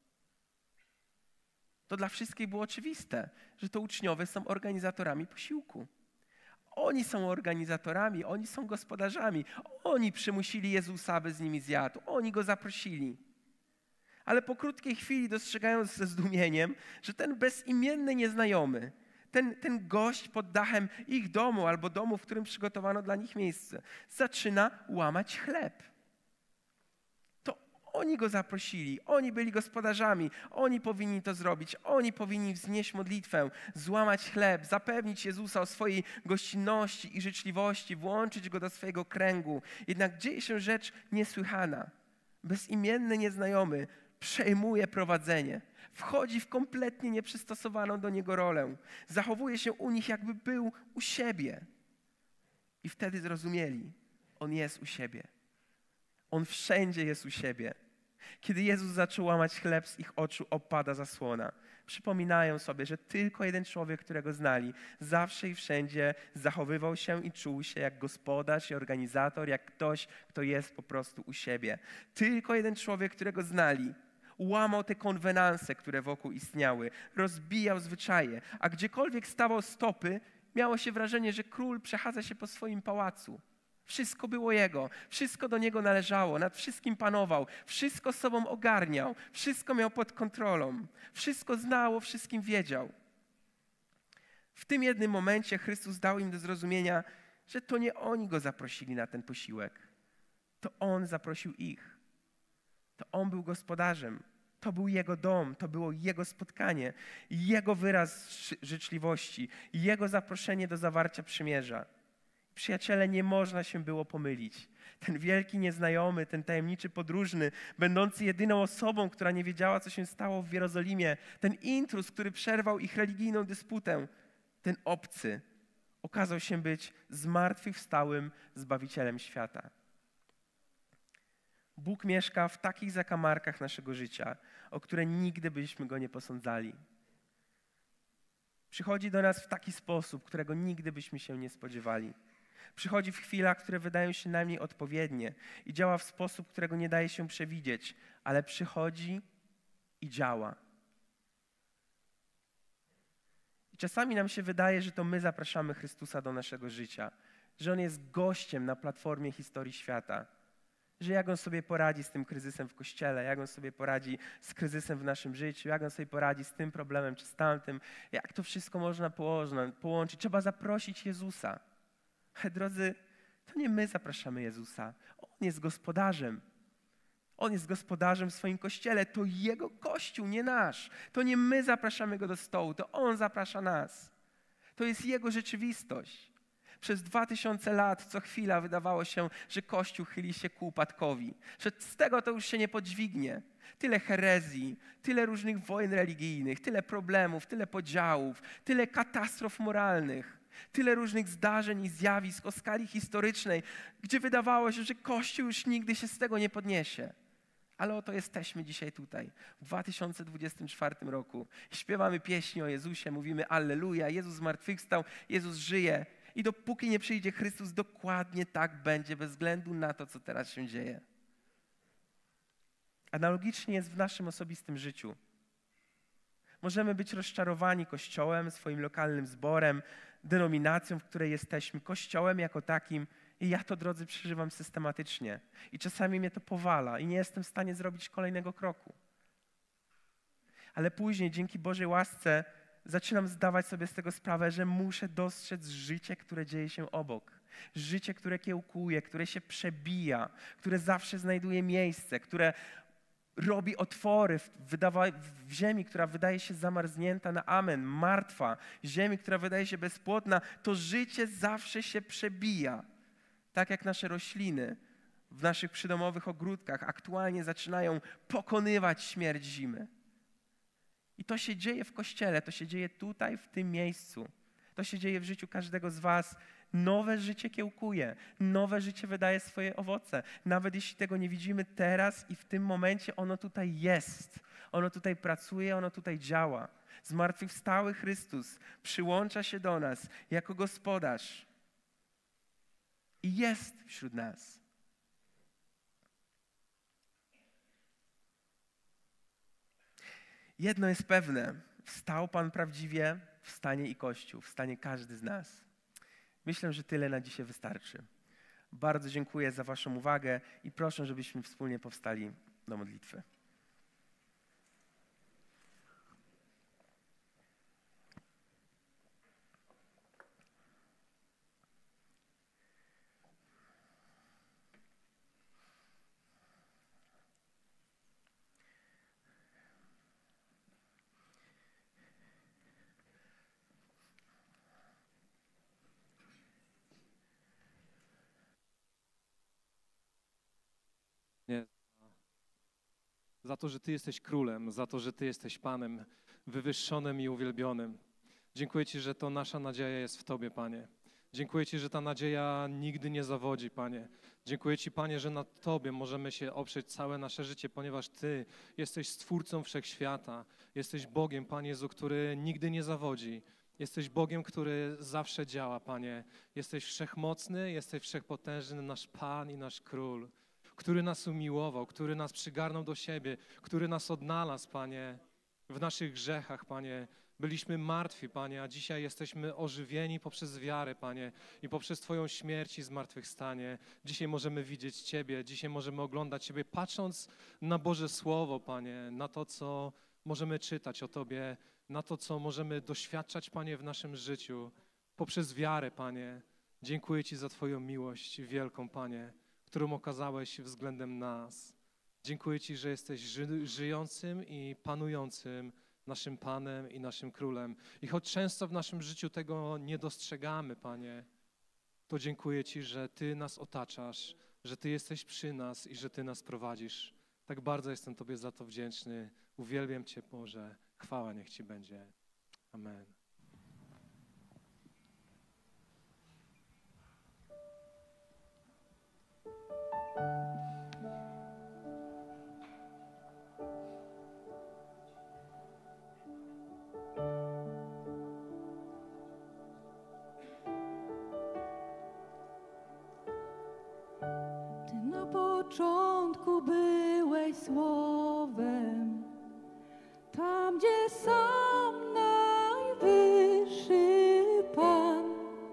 to dla wszystkich było oczywiste, że to uczniowie są organizatorami posiłku. Oni są organizatorami, oni są gospodarzami. Oni przymusili Jezusa, aby z nimi zjadł. Oni Go zaprosili. Ale po krótkiej chwili dostrzegają ze zdumieniem, że ten bezimienny nieznajomy, ten gość pod dachem ich domu albo domu, w którym przygotowano dla nich miejsce, zaczyna łamać chleb. To oni go zaprosili, oni byli gospodarzami, oni powinni to zrobić, oni powinni wznieść modlitwę, złamać chleb, zapewnić Jezusa o swojej gościnności i życzliwości, włączyć go do swojego kręgu. Jednak dzieje się rzecz niesłychana. Bezimienny nieznajomy przejmuje prowadzenie. Wchodzi w kompletnie nieprzystosowaną do niego rolę. Zachowuje się u nich, jakby był u siebie. I wtedy zrozumieli, on jest u siebie. On wszędzie jest u siebie. Kiedy Jezus zaczął łamać chleb, z ich oczu opada zasłona. Przypominają sobie, że tylko jeden człowiek, którego znali, zawsze i wszędzie zachowywał się i czuł się jak gospodarz i organizator, jak ktoś, kto jest po prostu u siebie. Tylko jeden człowiek, którego znali, łamał te konwenanse, które wokół istniały, rozbijał zwyczaje, a gdziekolwiek stawał stopy, miało się wrażenie, że król przechadza się po swoim pałacu. Wszystko było jego, wszystko do niego należało, nad wszystkim panował, wszystko sobą ogarniał, wszystko miał pod kontrolą, wszystko znał, o wszystkim wiedział. W tym jednym momencie Chrystus dał im do zrozumienia, że to nie oni go zaprosili na ten posiłek, to on zaprosił ich. To on był gospodarzem, to był jego dom, to było jego spotkanie, jego wyraz życzliwości, jego zaproszenie do zawarcia przymierza. Przyjaciele, nie można się było pomylić. Ten wielki nieznajomy, ten tajemniczy podróżny, będący jedyną osobą, która nie wiedziała, co się stało w Jerozolimie, ten intruz, który przerwał ich religijną dysputę, ten obcy okazał się być zmartwychwstałym Zbawicielem świata. Bóg mieszka w takich zakamarkach naszego życia, o które nigdy byśmy Go nie posądzali. Przychodzi do nas w taki sposób, którego nigdy byśmy się nie spodziewali. Przychodzi w chwilach, które wydają się najmniej odpowiednie i działa w sposób, którego nie daje się przewidzieć, ale przychodzi i działa. I czasami nam się wydaje, że to my zapraszamy Chrystusa do naszego życia, że On jest gościem na platformie historii świata, że jak On sobie poradzi z tym kryzysem w Kościele, jak On sobie poradzi z kryzysem w naszym życiu, jak On sobie poradzi z tym problemem czy z tamtym, jak to wszystko można połączyć. Trzeba zaprosić Jezusa. Drodzy, to nie my zapraszamy Jezusa. On jest gospodarzem. On jest gospodarzem w swoim Kościele. To Jego Kościół, nie nasz. To nie my zapraszamy Go do stołu, to On zaprasza nas. To jest Jego rzeczywistość. Przez 2000 lat co chwila wydawało się, że Kościół chyli się ku upadkowi, że z tego to już się nie podźwignie. Tyle herezji, tyle różnych wojen religijnych, tyle problemów, tyle podziałów, tyle katastrof moralnych, tyle różnych zdarzeń i zjawisk o skali historycznej, gdzie wydawało się, że Kościół już nigdy się z tego nie podniesie. Ale oto jesteśmy dzisiaj tutaj, w 2024 roku. Śpiewamy pieśni o Jezusie, mówimy Alleluja, Jezus zmartwychwstał, Jezus żyje. I dopóki nie przyjdzie Chrystus, dokładnie tak będzie, bez względu na to, co teraz się dzieje. Analogicznie jest w naszym osobistym życiu. Możemy być rozczarowani Kościołem, swoim lokalnym zborem, denominacją, w której jesteśmy, Kościołem jako takim. I ja to, drodzy, przeżywam systematycznie. I czasami mnie to powala i nie jestem w stanie zrobić kolejnego kroku. Ale później, dzięki Bożej łasce, zaczynam zdawać sobie z tego sprawę, że muszę dostrzec życie, które dzieje się obok. Życie, które kiełkuje, które się przebija, które zawsze znajduje miejsce, które robi otwory w ziemi, która wydaje się zamarznięta na amen, martwa, ziemi, która wydaje się bezpłodna. To życie zawsze się przebija. Tak jak nasze rośliny w naszych przydomowych ogródkach aktualnie zaczynają pokonywać śmierć zimy. I to się dzieje w Kościele, to się dzieje tutaj, w tym miejscu. To się dzieje w życiu każdego z was. Nowe życie kiełkuje, nowe życie wydaje swoje owoce. Nawet jeśli tego nie widzimy teraz i w tym momencie, ono tutaj jest. Ono tutaj pracuje, ono tutaj działa. Zmartwychwstały Chrystus przyłącza się do nas jako gospodarz i jest wśród nas. Jedno jest pewne, wstał Pan prawdziwie, wstanie i Kościół, wstanie każdy z nas. Myślę, że tyle na dzisiaj wystarczy. Bardzo dziękuję za waszą uwagę i proszę, żebyśmy wspólnie powstali do modlitwy. za to, że Ty jesteś królem, za to, że Ty jesteś Panem, wywyższonym i uwielbionym. Dziękuję Ci, że to nasza nadzieja jest w Tobie, Panie. Dziękuję Ci, że ta nadzieja nigdy nie zawodzi, Panie. Dziękuję Ci, Panie, że na Tobie możemy się oprzeć całe nasze życie, ponieważ Ty jesteś Stwórcą Wszechświata. Jesteś Bogiem, Panie Jezu, który nigdy nie zawodzi. Jesteś Bogiem, który zawsze działa, Panie. Jesteś wszechmocny, jesteś wszechpotężny, nasz Pan i nasz Król, który nas umiłował, który nas przygarnął do siebie, który nas odnalazł, Panie, w naszych grzechach, Panie. Byliśmy martwi, Panie, a dzisiaj jesteśmy ożywieni poprzez wiarę, Panie, i poprzez Twoją śmierć i zmartwychwstanie. Dzisiaj możemy widzieć Ciebie, dzisiaj możemy oglądać Ciebie, patrząc na Boże Słowo, Panie, na to, co możemy czytać o Tobie, na to, co możemy doświadczać, Panie, w naszym życiu, poprzez wiarę, Panie. Dziękuję Ci za Twoją miłość wielką, Panie, którą okazałeś względem nas. Dziękuję Ci, że jesteś żyjącym i panującym naszym Panem i naszym Królem. I choć często w naszym życiu tego nie dostrzegamy, Panie, to dziękuję Ci, że Ty nas otaczasz, że Ty jesteś przy nas i że Ty nas prowadzisz. Tak bardzo jestem Tobie za to wdzięczny. Uwielbiam Cię, Boże. Chwała niech Ci będzie. Amen. Ty na początku byłeś Słowem, tam gdzie sam najwyższy Pan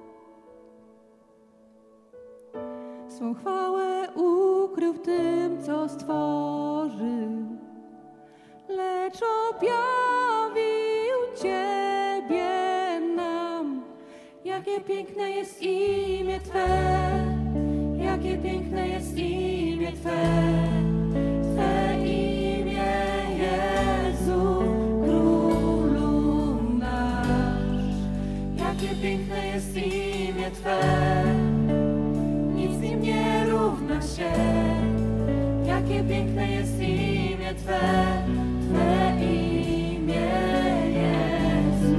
swą chwałę ukrył w tym, co stworzył, lecz objawił Ciebie nam. Jakie piękne jest imię Twe, jakie piękne jest imię Twe, Twe imię Jezu, Królu nasz. Jakie piękne jest imię Twe, nic nim nie równa się. Jakie piękne jest imię Twe, Twe imię Jezu.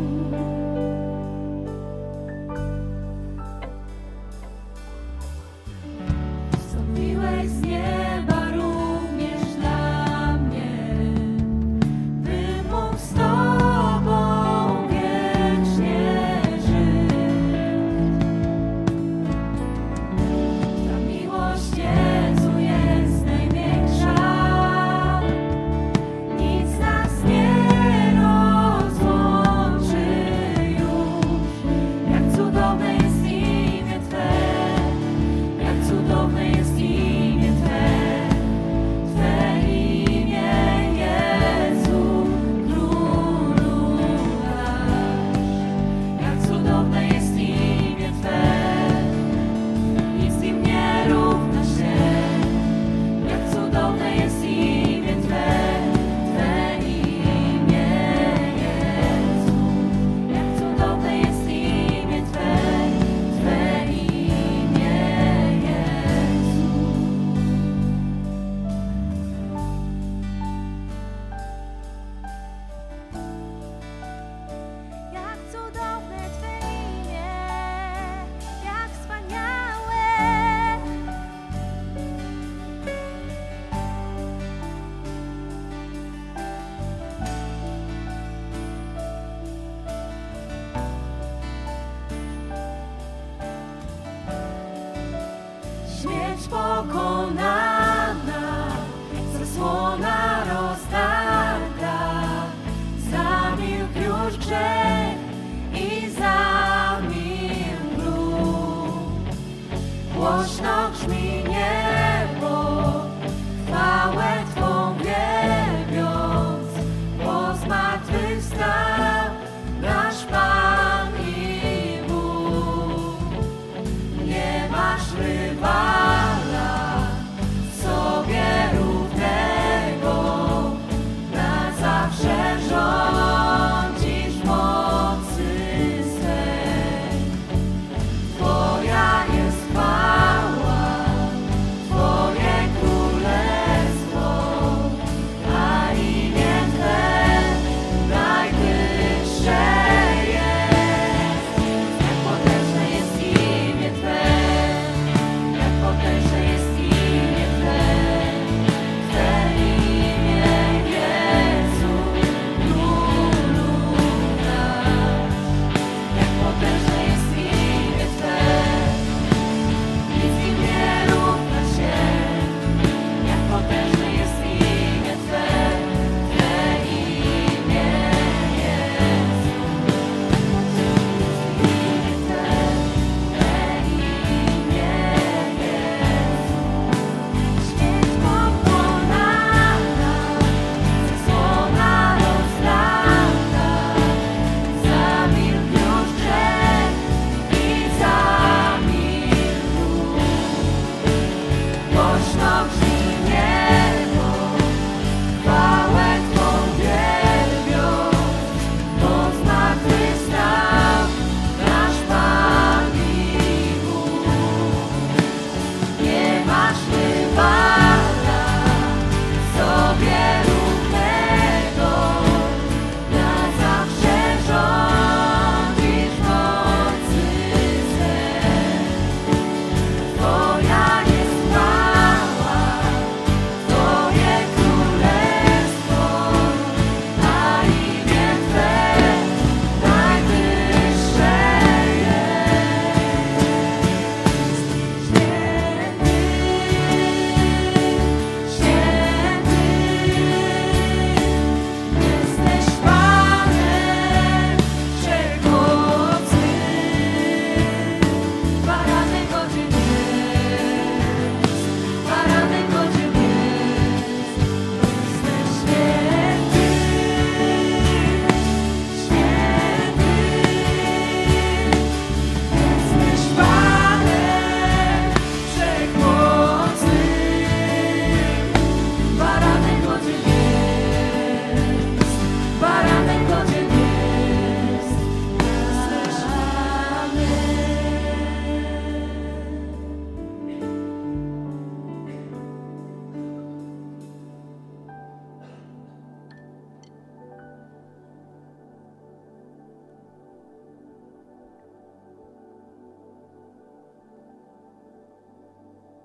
Zstąpiłeś z nieba również dla mnie, bym mógł z Tobą wiecznie żyć. Ta miłość Jezu jest największa,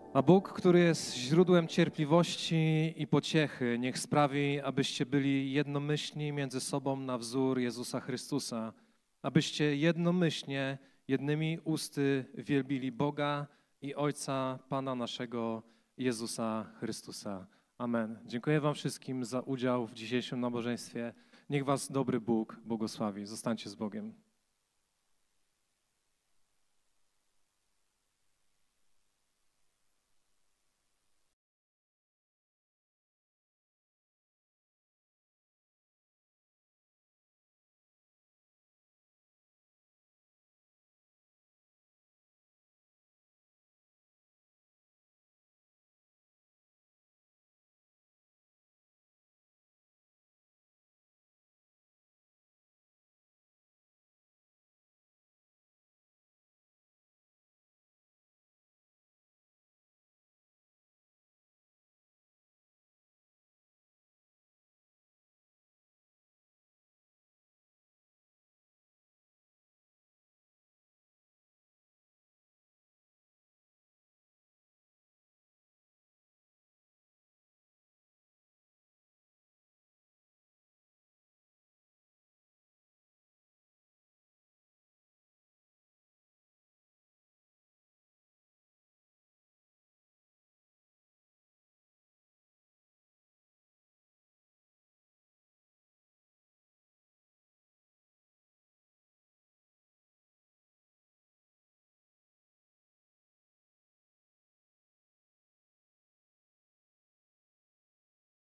A Bóg, który jest źródłem cierpliwości i pociechy, niech sprawi, abyście byli jednomyślni między sobą na wzór Jezusa Chrystusa, abyście jednomyślnie, jednymi usty wielbili Boga i Ojca Pana naszego Jezusa Chrystusa. Amen. Dziękuję wam wszystkim za udział w dzisiejszym nabożeństwie. Niech was dobry Bóg błogosławi. Zostańcie z Bogiem.